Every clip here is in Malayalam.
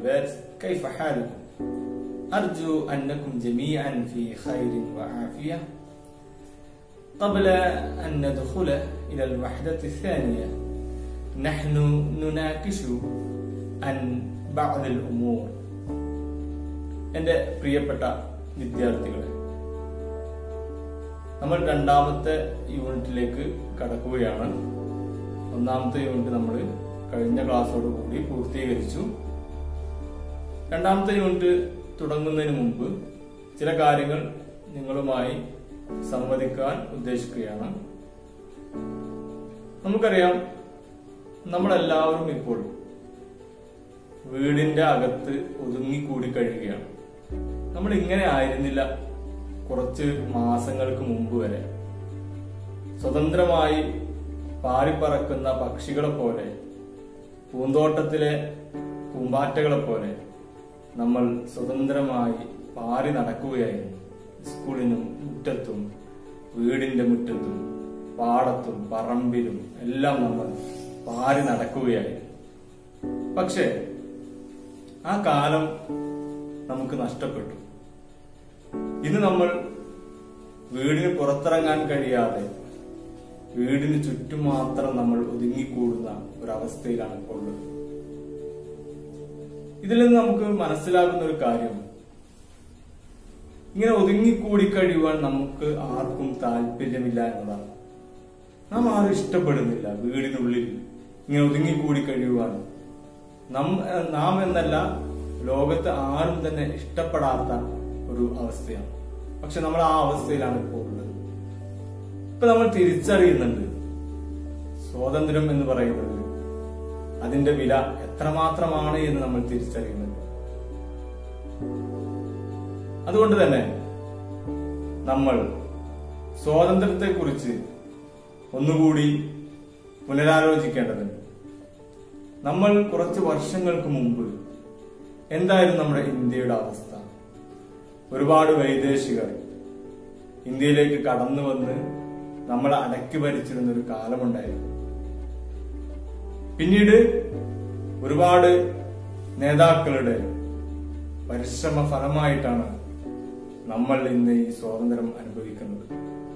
طيبات، كيف حالكم؟ أرجو أنكم جميعا في خير وعافية. قبل أن ندخل إلى الوحدة الثانية نحن نناقش عن بعض الأمور. എൻ്റെ പ്രിയപ്പെട്ട വിദ്യാർത്ഥികളെ, നമ്മൾ രണ്ടാമത്തെ യൂണിറ്റിലേക്ക് കടക്കുകയാണ്. ഒന്നാമത്തെ യൂണിറ്റ് നമ്മൾ കഴിഞ്ഞ ക്ലാസ്സോട് കൂടി പൂർത്തീകരിച്ചു. രണ്ടാമത്തെ യൂണിറ്റ് തുടങ്ങുന്നതിന് മുമ്പ് ചില കാര്യങ്ങൾ നിങ്ങളുമായി സംവദിക്കാൻ ഉദ്ദേശിക്കുകയാണ്. നമുക്കറിയാം, നമ്മളെല്ലാവരും ഇപ്പോൾ വീടിന്റെ അകത്ത് ഒതുങ്ങിക്കൂടി കഴിയുകയാണ്. നമ്മൾ ഇങ്ങനെ ആയിരുന്നില്ല കുറച്ച് മാസങ്ങൾക്ക് മുമ്പ് വരെ. സ്വതന്ത്രമായി പാറിപ്പറക്കുന്ന പക്ഷികളെ പോലെ, പൂന്തോട്ടത്തിലെ പൂമ്പാറ്റകളെ പോലെ നമ്മൾ സ്വതന്ത്രമായി പാറി നടക്കുകയായിരുന്നു. സ്കൂളിനും മുറ്റത്തും വീടിന്റെ മുറ്റത്തും പാടത്തും പറമ്പിലും എല്ലാം നമ്മൾ പാറി നടക്കുകയായിരുന്നു. പക്ഷേ ആ കാലം നമുക്ക് നഷ്ടപ്പെട്ടു. ഇന്ന് നമ്മൾ വീടിന് പുറത്തിറങ്ങാൻ കഴിയാതെ വീടിന് ചുറ്റും മാത്രം നമ്മൾ ഒതുങ്ങിക്കൂടുന്ന ഒരവസ്ഥയിലാണ് ഇപ്പോൾ ഉള്ളത്. ഇതിൽ നിന്ന് നമുക്ക് മനസ്സിലാകുന്ന ഒരു കാര്യം, ഇങ്ങനെ ഒതുങ്ങിക്കൂടി കഴിയുവാൻ നമുക്ക് ആർക്കും താല്പര്യമില്ല എന്നതാണ്. നാം ആരും ഇഷ്ടപ്പെടുന്നില്ല വീടിനുള്ളിൽ ഇങ്ങനെ ഒതുങ്ങിക്കൂടി കഴിയുവാൻ. നാം എന്നല്ല, ലോകത്ത് ആരും തന്നെ ഇഷ്ടപ്പെടാത്ത ഒരു അവസ്ഥയാണ്. പക്ഷെ നമ്മൾ ആ അവസ്ഥയിലാണ് ഇപ്പോൾ ഉള്ളത്. ഇപ്പൊ നമ്മൾ തിരിച്ചറിയുന്നുണ്ട് സ്വാതന്ത്ര്യം എന്ന് പറയുന്നത് അതിന്റെ വില എത്രമാത്രമാണ് എന്ന് നമ്മൾ തിരിച്ചറിയുന്നുണ്ട്. അതുകൊണ്ട് തന്നെ നമ്മൾ സ്വാതന്ത്ര്യത്തെ കുറിച്ച് ഒന്നുകൂടി പുനരാലോചിക്കേണ്ടതുണ്ട്. നമ്മൾ കുറച്ച് വർഷങ്ങൾക്ക് മുമ്പ് എന്തായിരുന്നു നമ്മുടെ ഇന്ത്യയുടെ അവസ്ഥ? ഒരുപാട് വൈദേശികർ ഇന്ത്യയിലേക്ക് കടന്നു വന്ന് നമ്മളെ അടക്കി ഭരിച്ചിരുന്ന ഒരു കാലമുണ്ടായിരുന്നു. പിന്നീട് ഒരുപാട് നേതാക്കളുടെ പരിശ്രമ ഫലമായിട്ടാണ് നമ്മൾ ഇന്ന് ഈ സ്വാതന്ത്ര്യം അനുഭവിക്കുന്നത്.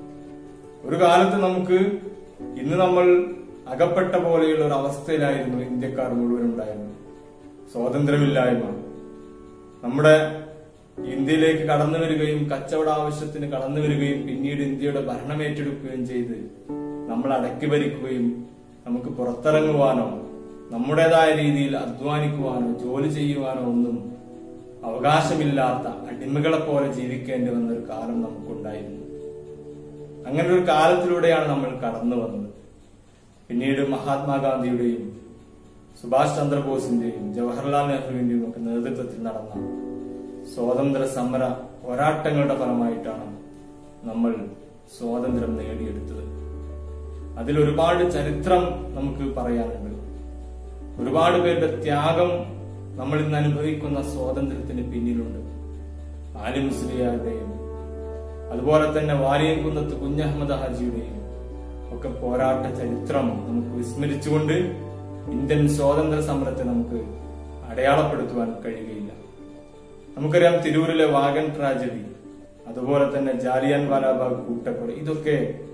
ഒരു കാലത്ത് നമുക്ക് ഇന്ന് നമ്മൾ അകപ്പെട്ട പോലെയുള്ള ഒരു അവസ്ഥയിലായിരുന്നു ഇന്ത്യക്കാർ മുഴുവൻ ഉണ്ടായിരുന്നത്. സ്വാതന്ത്ര്യമില്ലായ്മ. നമ്മുടെ ഇന്ത്യയിലേക്ക് കടന്നു വരികയും കച്ചവട ആവശ്യത്തിന് കടന്നു വരികയും പിന്നീട് ഇന്ത്യയുടെ ഭരണം ഏറ്റെടുക്കുകയും ചെയ്ത് നമ്മൾ അടക്കി ഭരിക്കുകയും നമുക്ക് പുറത്തിറങ്ങുവാനോ നമ്മുടേതായ രീതിയിൽ അധ്വാനിക്കുവാനോ ജോലി ചെയ്യുവാനോ ഒന്നും അവകാശമില്ലാത്ത അടിമകളെ പോലെ ജീവിക്കേണ്ടി വന്ന ഒരു കാലം നമുക്കുണ്ടായിരുന്നു. അങ്ങനെ ഒരു കാലത്തിലൂടെയാണ് നമ്മൾ കടന്നു വന്നത്. പിന്നീട് മഹാത്മാഗാന്ധിയുടെയും സുഭാഷ് ചന്ദ്രബോസിന്റെയും ജവഹർലാൽ നെഹ്റുവിന്റെയും ഒക്കെ നേതൃത്വത്തിൽ നടന്ന സ്വാതന്ത്ര്യ സമര പോരാട്ടങ്ങളുടെ ഫലമായിട്ടാണ് നമ്മൾ സ്വാതന്ത്ര്യം നേടിയെടുത്തത്. അതിൽ ഒരുപാട് ചരിത്രം നമുക്ക് പറയാനുണ്ട്. ഒരുപാട് പേരുടെ ത്യാഗം നമ്മൾ ഇന്ന് അനുഭവിക്കുന്ന സ്വാതന്ത്ര്യത്തിന് പിന്നിലുണ്ട്. ആലി മുസ്ലിയാരുടെയും അതുപോലെ തന്നെ വാരിയംകുന്നത്ത് കുഞ്ഞഹമ്മദ് ഹാജിയുടെയും ഒക്കെ പോരാട്ട ചരിത്രം നമുക്ക് വിസ്മരിച്ചുകൊണ്ട് ഇന്ത്യൻ സ്വാതന്ത്ര്യ സമരത്തെ നമുക്ക് അടയാളപ്പെടുത്തുവാൻ കഴിയുകയില്ല. നമുക്കറിയാം, തിരൂരിലെ വാഗൻ ട്രാജഡി, അതുപോലെ തന്നെ ജാലിയൻ വാലാബാഗ് കൂട്ടക്കൊല, ഇതൊക്കെ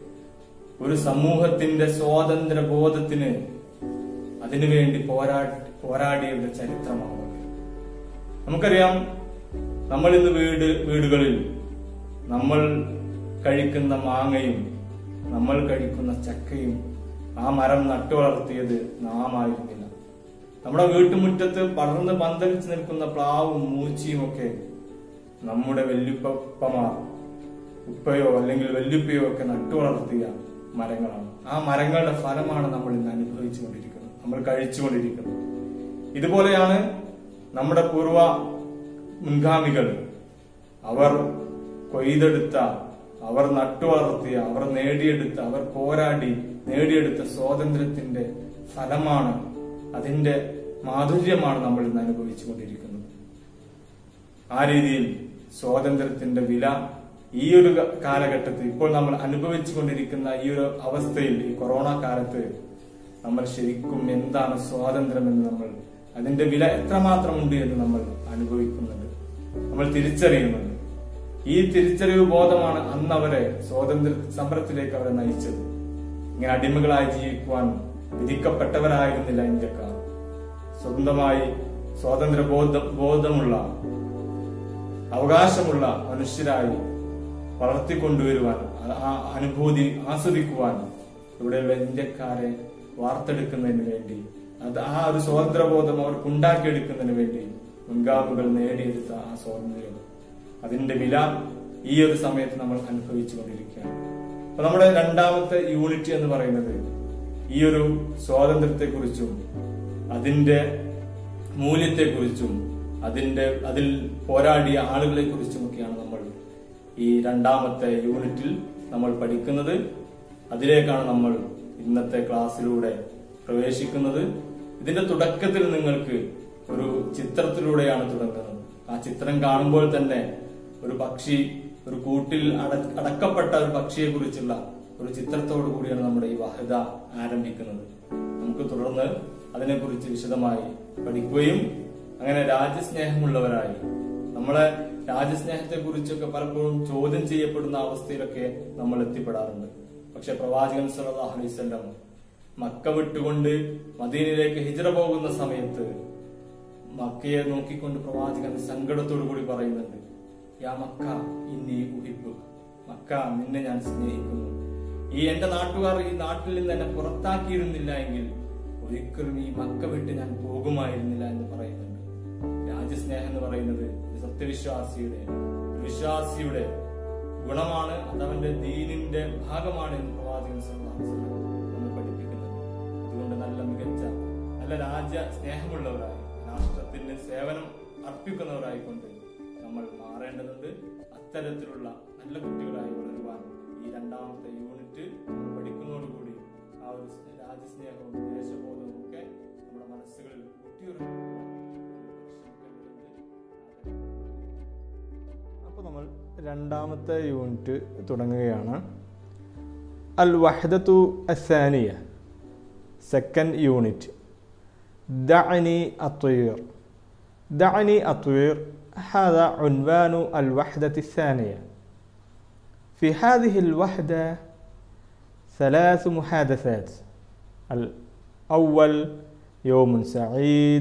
ഒരു സമൂഹത്തിന്റെ സ്വാതന്ത്ര്യ ബോധത്തിന് അതിനുവേണ്ടി പോരാടിയവരുടെ ചരിത്രമാണ്. നമുക്കറിയാം, നമ്മൾ ഇന്ന് വീടുകളിൽ നമ്മൾ കഴിക്കുന്ന മാങ്ങയും നമ്മൾ കഴിക്കുന്ന ചക്കയും ആ മരം നട്ടുവളർത്തിയത് നാം ആയിരുന്നില്ല. നമ്മുടെ വീട്ടുമുറ്റത്ത് പടർന്ന് പന്തലിച്ച് നിൽക്കുന്ന പ്ലാവും മൂച്ചിയും ഒക്കെ നമ്മുടെ വല്യുപ്പമാർ, ഉപ്പയോ അല്ലെങ്കിൽ വല്യുപ്പയോ ഒക്കെ നട്ടുവളർത്തിയ മരങ്ങളാണ്. ആ മരങ്ങളുടെ ഫലമാണ് നമ്മൾ ഇന്ന് അനുഭവിച്ചുകൊണ്ടിരിക്കുന്നത്, നമ്മൾ കഴിച്ചുകൊണ്ടിരിക്കുന്നത്. ഇതുപോലെയാണ് നമ്മുടെ പൂർവ മുൻഗാമികൾ അവർ കൊയ്തെടുത്ത, അവർ നട്ടുവളർത്തിയ, അവർ നേടിയെടുത്ത, അവർ പോരാടി നേടിയെടുത്ത സ്വാതന്ത്ര്യത്തിന്റെ ഫലമാണ്, അതിന്റെ മാധുര്യമാണ് നമ്മൾ ഇന്ന് അനുഭവിച്ചുകൊണ്ടിരിക്കുന്നത്. ആ രീതിയിൽ സ്വാതന്ത്ര്യത്തിന്റെ വില ഈ ഒരു കാലഘട്ടത്തിൽ, ഇപ്പോൾ നമ്മൾ അനുഭവിച്ചുകൊണ്ടിരിക്കുന്ന ഈ ഒരു അവസ്ഥയിൽ, ഈ കൊറോണ കാലത്ത് നമ്മൾ ശരിക്കും എന്താണ് സ്വാതന്ത്ര്യം എന്ന് നമ്മൾ അതിന്റെ വില എത്രമാത്രമുണ്ട് എന്ന് നമ്മൾ അനുഭവിക്കുന്നുണ്ട്, നമ്മൾ തിരിച്ചറിയുന്നുണ്ട്. ഈ തിരിച്ചറിവ് ബോധമാണ് അന്ന് അവരെ സ്വാതന്ത്ര്യ സമരത്തിലേക്ക് അവരെ നയിച്ചത്. ഇങ്ങനെ അടിമകളായി ജീവിക്കുവാൻ വിധിക്കപ്പെട്ടവരായിരുന്നില്ല ഇന്ത്യക്കാർ. സ്വന്തമായി സ്വാതന്ത്ര്യ ബോധമുള്ള അവകാശമുള്ള മനുഷ്യരായി വളർത്തിക്കൊണ്ടുവരുവാൻ, ആ അനുഭൂതി ആസ്വദിക്കുവാൻ ഇവിടെയുള്ള ഇന്ത്യക്കാരെ വാർത്തെടുക്കുന്നതിന് വേണ്ടി, അത് ആ ഒരു സ്വാതന്ത്ര്യബോധം അവർക്ക് ഉണ്ടാക്കിയെടുക്കുന്നതിന് വേണ്ടി മുൻഗാമികൾ നേടിയെടുത്ത ആ സ്വാതന്ത്ര്യം, അതിന്റെ വില ഈ ഒരു സമയത്ത് നമ്മൾ അനുഭവിച്ചു കൊണ്ടിരിക്കുകയാണ്. അപ്പൊ നമ്മുടെ രണ്ടാമത്തെ യൂണിറ്റ് എന്ന് പറയുന്നത് ഈ ഒരു സ്വാതന്ത്ര്യത്തെ കുറിച്ചും അതിന്റെ മൂല്യത്തെക്കുറിച്ചും അതിൽ പോരാടിയ ആളുകളെ കുറിച്ചുമൊക്കെയാണ് നമ്മൾ ഈ രണ്ടാമത്തെ യൂണിറ്റിൽ നമ്മൾ പഠിക്കുന്നത്. അതിലേക്കാണ് നമ്മൾ ഇന്നത്തെ ക്ലാസ്സിലൂടെ പ്രവേശിക്കുന്നത്. ഇതിന്റെ തുടക്കത്തിൽ നിങ്ങൾക്ക് ഒരു ചിത്രത്തിലൂടെയാണ് തുടങ്ങുന്നത്. ആ ചിത്രം കാണുമ്പോൾ തന്നെ ഒരു പക്ഷി, ഒരു കൂട്ടിൽ അടക്കപ്പെട്ട ഒരു പക്ഷിയെ കുറിച്ചുള്ള ഒരു ചിത്രത്തോടു കൂടിയാണ് നമ്മുടെ ഈ വഹദ ആരംഭിക്കുന്നത്. നമുക്ക് തുടർന്ന് അതിനെക്കുറിച്ച് വിശദമായി പഠിക്കുകയും അങ്ങനെ രാജ്യസ്നേഹമുള്ളവരായി, നമ്മളെ രാജ്യസ്നേഹത്തെ കുറിച്ചൊക്കെ പലപ്പോഴും ചോദ്യം ചെയ്യപ്പെടുന്ന അവസ്ഥയിലൊക്കെ നമ്മൾ എത്തിപ്പെടാറുണ്ട്. പക്ഷെ പ്രവാചകൻ സല്ലല്ലാഹു അലൈഹി വസല്ലം മക്ക വിട്ടുകൊണ്ട് മദീനയിലേക്ക് ഹിജ്റ പോകുന്ന സമയത്ത് മക്കയെ നോക്കിക്കൊണ്ട് പ്രവാചകൻ സങ്കടത്തോടു കൂടി പറയുന്നുണ്ട്, യാ മക്ക ഇന്നി ഉഹിബ്ബുക, മക്ക നിന്നെ ഞാൻ സ്നേഹിക്കുന്നു. ഈ എന്റെ നാട്ടുകാർ ഈ നാട്ടിൽ നിന്ന് എന്നെ പുറത്താക്കിയിരുന്നില്ല എങ്കിൽ ഒരിക്കലും ഈ മക്ക വിട്ട് ഞാൻ പോകുമായിരുന്നില്ല എന്ന് പറയുന്നുണ്ട്. രാജ്യസ്നേഹം എന്ന് പറയുന്നത് വിശ്വാസിയുടെ ഗുണമാണ്, അതവന്റെ ദീനിന്റെ ഭാഗമാണ് എന്ന് പ്രവാചകൻ സല്ലല്ലാഹു അലൈഹി വസല്ലം നമ്മെ പഠിപ്പിക്കുന്നത്. അതുകൊണ്ട് നല്ല രാജ്യ സ്നേഹമുള്ളവരായി, രാഷ്ട്രത്തിന് സേവനം അർപ്പിക്കുന്നവരായിക്കൊണ്ട് നമ്മൾ മാറേണ്ടതുണ്ട്. അത്തരത്തിലുള്ള നല്ല കുട്ടികളായി വളരുവാൻ ഈ രണ്ടാമത്തെ യൂണിറ്റ് പഠിക്കുന്നതോടുകൂടി ആ ഒരു രാജ്യസ്നേഹവും ദേശബോധവും ഒക്കെ നമ്മുടെ മനസ്സുകളിൽ ഊട്ടിയുറങ്ങും. അപ്പോൾ നമ്മൾ രണ്ടാമത്തെ യൂണിറ്റ് തുടങ്ങുകയാണ്. അൽ വഹദത്തു അസ്സാനിയ, സെക്കൻഡ് യൂണിറ്റ്. ദഅനി അത്വീർ. دعني أطوير هذا عنوان الوحدة الثانية. في هذه الوحدة 3 محادثات. الأول يوم سعيد،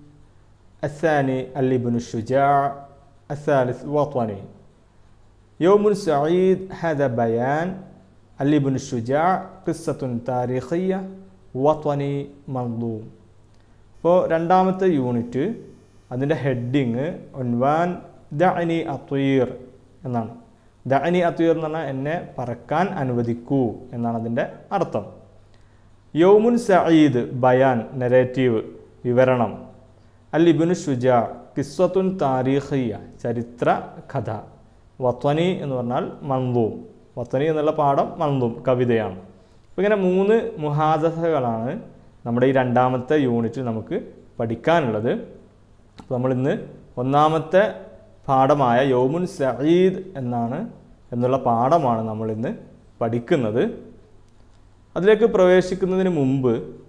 الثاني اللبن الشجاع، الثالث وطني. يوم سعيد هذا بيان، اللبن الشجاع قصة تاريخية، وطني منظوم. അപ്പോൾ രണ്ടാമത്തെ യൂണിറ്റ് അതിൻ്റെ ഹെഡിങ് ഉൻവാൻ ദഅനി അത്വീർ എന്നാണ്. ദഅനി അത്വീർ എന്ന് പറഞ്ഞാൽ എന്നെ പറക്കാൻ അനുവദിക്കൂ എന്നാണ് അതിൻ്റെ അർത്ഥം. യൗമുൻ സഈദ് ബയാൻ, നെറേറ്റീവ്, വിവരണം. അൽ ഇബ്നു ഷുജാ ഖിസ്വത്തുൻ താരീഖിയ, ചരിത്ര കഥ. വത്വനി എന്ന് പറഞ്ഞാൽ മൻദൂം, വത്വനി എന്നുള്ള പാഠം മൻദൂം, കവിതയാണ്. അപ്പോൾ ഇങ്ങനെ 3 മുഹാദസകളാണ് നമ്മുടെ ഈ രണ്ടാമത്തെ യൂണിറ്റിൽ നമുക്ക് പഠിക്കാനുള്ളത്. അപ്പോൾ നമ്മളിന്ന് ഒന്നാമത്തെ പാഠമായ യൗമുൻ സഈദ് എന്നുള്ള പാഠമാണ് നമ്മളിന്ന് പഠിക്കുന്നത്. അതിലേക്ക് പ്രവേശിക്കുന്നതിന് മുമ്പ്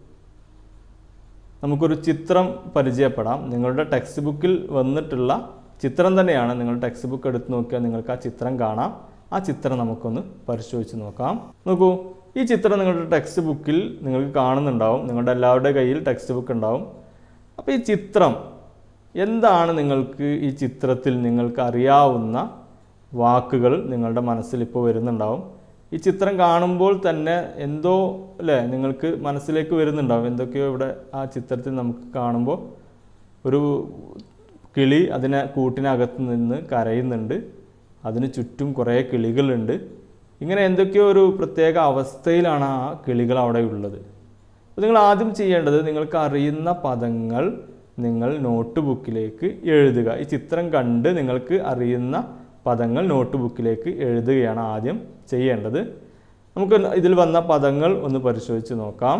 നമുക്കൊരു ചിത്രം പരിചയപ്പെടാം. നിങ്ങളുടെ ടെക്സ്റ്റ് ബുക്കിൽ വന്നിട്ടുള്ള ചിത്രം തന്നെയാണ്. നിങ്ങൾ ടെക്സ്റ്റ് ബുക്ക് എടുത്ത് നോക്കിയാൽ നിങ്ങൾക്ക് ആ ചിത്രം കാണാം. ആ ചിത്രം നമുക്കൊന്ന് പരിശോധിച്ച് നോക്കാം. നോക്കൂ, ഈ ചിത്രം നിങ്ങളുടെ ടെക്സ്റ്റ് ബുക്കിൽ നിങ്ങൾക്ക് കാണുന്നുണ്ടാവും. നിങ്ങളുടെ എല്ലാവരുടെ കയ്യിൽ ടെക്സ്റ്റ് ബുക്ക് ഉണ്ടാവും. അപ്പോൾ ഈ ചിത്രം എന്താണ്? നിങ്ങൾക്ക് ഈ ചിത്രത്തിൽ നിങ്ങൾക്ക് അറിയാവുന്ന വാക്കുകൾ നിങ്ങളുടെ മനസ്സിൽ ഇപ്പോൾ വരുന്നുണ്ടാവും. ഈ ചിത്രം കാണുമ്പോൾ തന്നെ എന്തോ അല്ലേ നിങ്ങൾക്ക് മനസ്സിലേക്ക് വരുന്നുണ്ടാവും. എന്തൊക്കെയോ ഇവിടെ ആ ചിത്രത്തിൽ നമുക്ക് കാണുമ്പോൾ ഒരു കിളി അതിനെ കൂട്ടിനകത്ത് നിന്ന് കരയുന്നുണ്ട്. അതിന് ചുറ്റും കുറേ കിളികളുണ്ട്. ഇങ്ങനെ എന്തൊക്കെയോ ഒരു പ്രത്യേക അവസ്ഥയിലാണ് ആ കിളികൾ അവിടെ ഉള്ളത്. അപ്പോൾ നിങ്ങൾ ആദ്യം ചെയ്യേണ്ടത്, നിങ്ങൾക്ക് അറിയുന്ന പദങ്ങൾ നിങ്ങൾ നോട്ട് ബുക്കിലേക്ക് എഴുതുക. ഈ ചിത്രം കണ്ട് നിങ്ങൾക്ക് അറിയുന്ന പദങ്ങൾ നോട്ട് ബുക്കിലേക്ക് എഴുതുകയാണ് ആദ്യം ചെയ്യേണ്ടത്. നമുക്ക് ഇതിൽ വന്ന പദങ്ങൾ ഒന്ന് പരിശോധിച്ച് നോക്കാം.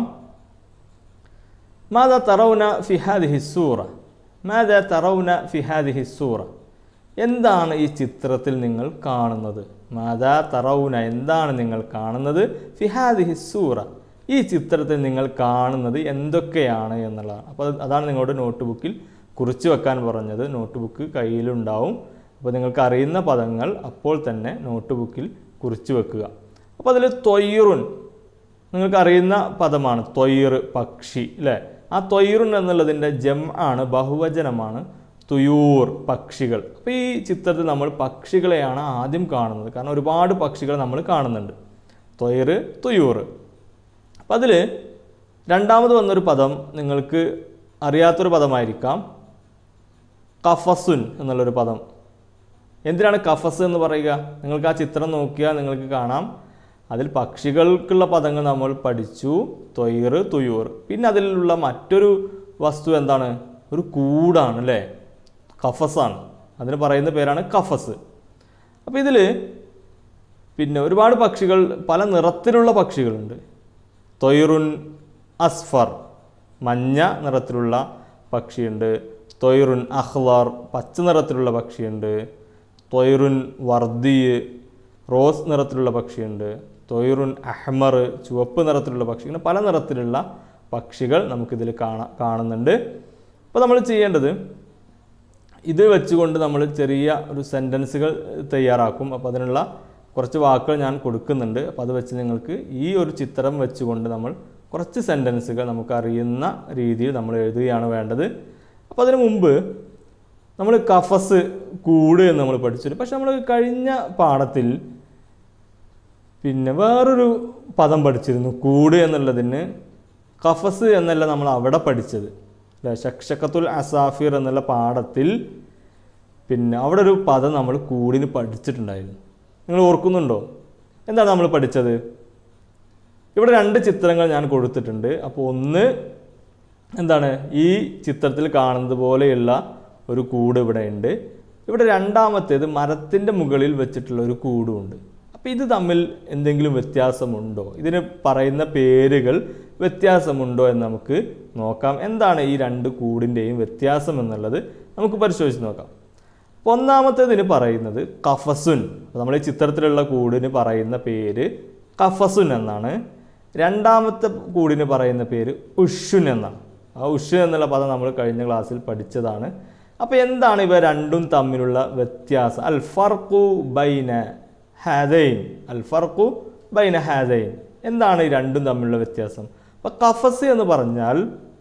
മാദാ തറൗന ഫി ഹാദിഹി സൂറ, മാദാ തറൗന ഫി ഹാദിഹി സൂറ, എന്താണ് ഈ ചിത്രത്തിൽ നിങ്ങൾ കാണുന്നത്? മാദാ തറൗന, എന്താണ് നിങ്ങൾ കാണുന്നത്? ഫി ഹാദിഹി സൂറ, ഈ ചിത്രത്തിൽ നിങ്ങൾ കാണുന്നത് എന്തൊക്കെയാണ് എന്നുള്ളതാണ്. അപ്പോൾ അതാണ് നിങ്ങളുടെ നോട്ട് ബുക്കിൽ കുറിച്ച് വെക്കാൻ പറഞ്ഞത്. നോട്ട് ബുക്ക് കയ്യിലുണ്ടാവും. അപ്പോൾ നിങ്ങൾക്ക് അറിയുന്ന പദങ്ങൾ അപ്പോൾ തന്നെ നോട്ട് ബുക്കിൽ കുറിച്ച് വെക്കുക. അപ്പോൾ അതിൽ ത്വയ്റുൻ നിങ്ങൾക്ക് അറിയുന്ന പദമാണ്. ത്വയ്ർ പക്ഷി അല്ലേ? ആ ത്വയ്റുൻ എന്നുള്ളതിൻ്റെ ആണ്, ബഹുവചനമാണ് തുയൂർ പക്ഷികൾ. അപ്പോൾ ഈ ചിത്രത്തിൽ നമ്മൾ പക്ഷികളെയാണ് ആദ്യം കാണുന്നത്. കാരണം ഒരുപാട് പക്ഷികൾ നമ്മൾ കാണുന്നുണ്ട്. ത്വയ്ർ, തുയൂർ. അപ്പം അതിൽ രണ്ടാമത് വന്നൊരു പദം നിങ്ങൾക്ക് അറിയാത്തൊരു പദമായിരിക്കാം. കഫസുൻ എന്നുള്ളൊരു പദം. എന്തിനാണ് കഫസ് എന്ന് പറയുക? നിങ്ങൾക്ക് ആ ചിത്രം നോക്കിയാൽ നിങ്ങൾക്ക് കാണാം. അതിൽ പക്ഷികൾക്കുള്ള പദങ്ങൾ നമ്മൾ പഠിച്ചു. ത്വയ്ർ, തുയൂർ. പിന്നെ അതിലുള്ള മറ്റൊരു വസ്തു എന്താണ്? ഒരു കൂടാണ് അല്ലേ? കഫസാണ്. അതിന് പറയുന്ന പേരാണ് കഫസ്. അപ്പോൾ ഇതിൽ പിന്നെ ഒരുപാട് പക്ഷികൾ, പല നിറത്തിലുള്ള പക്ഷികളുണ്ട്. ത്വയ്റുൻ അസ്ഫർ, മഞ്ഞ നിറത്തിലുള്ള പക്ഷിയുണ്ട്. ത്വയ്റുൻ അഖ്ളർ, പച്ച നിറത്തിലുള്ള പക്ഷിയുണ്ട്. ത്വയ്റുൻ വർദി, റോസ് നിറത്തിലുള്ള പക്ഷിയുണ്ട്. ത്വയ്റുൻ അഹ്മർ, ചുവപ്പ് നിറത്തിലുള്ള പക്ഷി. ഇങ്ങനെ പല നിറത്തിലുള്ള പക്ഷികൾ നമുക്കിതിൽ കാണുന്നുണ്ട്. അപ്പോൾ നമ്മൾ ചെയ്യേണ്ടത് ഇത് വെച്ചുകൊണ്ട് നമ്മൾ ചെറിയ ഒരു സെൻറ്റൻസുകൾ തയ്യാറാക്കും. അപ്പോൾ അതിനുള്ള കുറച്ച് വാക്കുകൾ ഞാൻ കൊടുക്കുന്നുണ്ട്. അപ്പോൾ അത് വെച്ച് നിങ്ങൾക്ക് ഈ ഒരു ചിത്രം വെച്ചുകൊണ്ട് നമ്മൾ കുറച്ച് സെൻറ്റൻസുകൾ നമുക്കറിയുന്ന രീതിയിൽ നമ്മൾ എഴുതുകയാണ് വേണ്ടത്. അപ്പോൾ അതിനു മുമ്പ് നമ്മൾ കഫസ്, കൂട് എന്ന് നമ്മൾ പഠിച്ചിട്ടുണ്ട്. പക്ഷെ നമ്മൾ കഴിഞ്ഞ പാഠത്തിൽ പിന്നെ വേറൊരു പദം പഠിച്ചിരുന്നു. കൂട് എന്നുള്ളതിന് കഫസ് എന്നല്ല നമ്മൾ അവിടെ പഠിച്ചത് അല്ലേ? ശക്ഷക്കത്തുൽ അസാഫിർ എന്നുള്ള പാഠത്തിൽ പിന്നെ അവിടെ ഒരു പദം നമ്മൾ കൂടിന് പഠിച്ചിട്ടുണ്ടായിരുന്നു. നിങ്ങൾ ഓർക്കുന്നുണ്ടോ? എന്താണ് നമ്മൾ പഠിച്ചത്? ഇവിടെ രണ്ട് ചിത്രങ്ങൾ ഞാൻ കൊടുത്തിട്ടുണ്ട്. അപ്പോൾ ഒന്ന് എന്താണ്? ഈ ചിത്രത്തിൽ കാണുന്നത് പോലെയുള്ള ഒരു കൂട് ഇവിടെ ഉണ്ട്. ഇവിടെ രണ്ടാമത്തേത് മരത്തിൻ്റെ മുകളിൽ വെച്ചിട്ടുള്ള ഒരു കൂടുമുണ്ട്. അപ്പോൾ ഇത് തമ്മിൽ എന്തെങ്കിലും വ്യത്യാസമുണ്ടോ? ഇതിന് പറയുന്ന പേരുകൾ വ്യത്യാസമുണ്ടോ എന്ന് നമുക്ക് നോക്കാം. എന്താണ് ഈ രണ്ട് കൂടിൻ്റെയും വ്യത്യാസം എന്നുള്ളത് നമുക്ക് പരിശോധിച്ച് നോക്കാം. അപ്പോൾ ഒന്നാമത്തേതിന് പറയുന്നത് കഫസുൻ. നമ്മൾ ഈ ചിത്രത്തിലുള്ള കൂടിന് പറയുന്ന പേര് കഫസുൻ എന്നാണ്. രണ്ടാമത്തെ കൂടിന് പറയുന്ന പേര് ഉഷുൻ എന്നാണ്. ആ ഉഷുൻ എന്നുള്ള പദം നമ്മൾ കഴിഞ്ഞ ക്ലാസ്സിൽ പഠിച്ചതാണ്. അപ്പോൾ എന്താണ് ഇവ രണ്ടും തമ്മിലുള്ള വ്യത്യാസം? അൽ ഫർഖു ബൈന ഹാദൈൻ. അൽ ഫർഖു ബൈന ഹാദൈൻ. എന്താണ് ഈ രണ്ടും തമ്മിലുള്ള വ്യത്യാസം? അപ്പോൾ കഫസ് എന്ന് പറഞ്ഞാൽ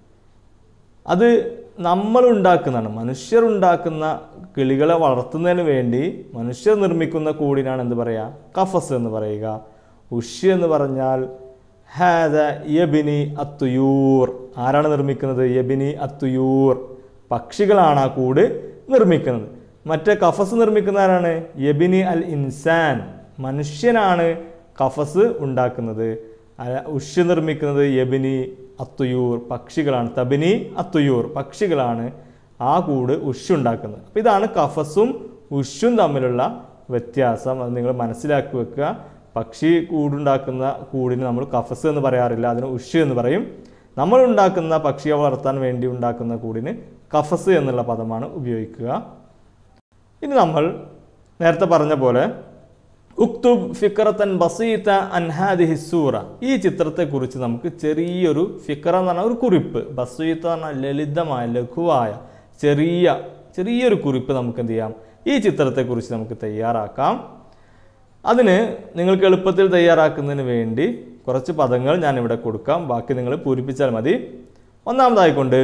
അത് നമ്മൾ ഉണ്ടാക്കുന്നതാണ്. മനുഷ്യർ ഉണ്ടാക്കുന്ന കിളികളെ വളർത്തുന്നതിന് വേണ്ടി മനുഷ്യർ നിർമ്മിക്കുന്ന കൂടിനാണ് എന്ത് പറയുക? കഫസ് എന്ന് പറയുക. ഉഷ് എന്ന് പറഞ്ഞാൽ ഹാദ യബിനി അത്തുയൂർ. ആരാണ് നിർമ്മിക്കുന്നത്? യബിനി അത്തുയൂർ. പക്ഷികളാണ് ആ കൂട് നിർമ്മിക്കുന്നത്. മറ്റേ കഫസ് നിർമ്മിക്കുന്ന ആരാണ്? യബിനി അൽ ഇൻസാൻ. മനുഷ്യനാണ് കഫസ് ഉണ്ടാക്കുന്നത്. ഉഷ് നിർമ്മിക്കുന്നത് യബിനി അത്തുയൂർ. പക്ഷികളാണ്. തബിനി അത്തുയൂർ. പക്ഷികളാണ് ആ കൂട് ഉഷ് ഉണ്ടാക്കുന്നത്. അപ്പോൾ ഇതാണ് കഫസും ഉഷും തമ്മിലുള്ള വ്യത്യാസം. അത് നിങ്ങൾ മനസ്സിലാക്കി വെക്കുക. പക്ഷി കൂടുണ്ടാക്കുന്ന കൂടിന് നമ്മൾ കഫസ് എന്ന് പറയാറില്ല, അതിന് ഉഷ് എന്ന് പറയും. നമ്മൾ ഉണ്ടാക്കുന്ന പക്ഷിയെ വളർത്താൻ വേണ്ടി ഉണ്ടാക്കുന്ന കൂടിന് കഫസ് എന്നുള്ള പദമാണ് ഉപയോഗിക്കുക. ഇനി നമ്മൾ നേരത്തെ പറഞ്ഞ പോലെ ഉക്തുബ് ഫിക്റത്തൻ ബസീത അൻ ഹാദിഹി സൂറ. ഈ ചിത്രത്തെക്കുറിച്ച് നമുക്ക് ചെറിയൊരു ഫിക്റ എന്ന് പറഞ്ഞാൽ ഒരു കുറിപ്പ്. ബസീത എന്ന് പറഞ്ഞാൽ ലളിതമായ, ലഘുവായ ചെറിയൊരു കുറിപ്പ് നമുക്ക് എന്ത് ചെയ്യാം? ഈ ചിത്രത്തെക്കുറിച്ച് നമുക്ക് തയ്യാറാക്കാം. അതിന് നിങ്ങൾക്ക് എളുപ്പത്തിൽ തയ്യാറാക്കുന്നതിന് വേണ്ടി കുറച്ച് പദങ്ങൾ ഞാനിവിടെ കൊടുക്കാം. ബാക്കി നിങ്ങൾ പൂരിപ്പിച്ചാൽ മതി. ഒന്നാമതായിക്കൊണ്ട്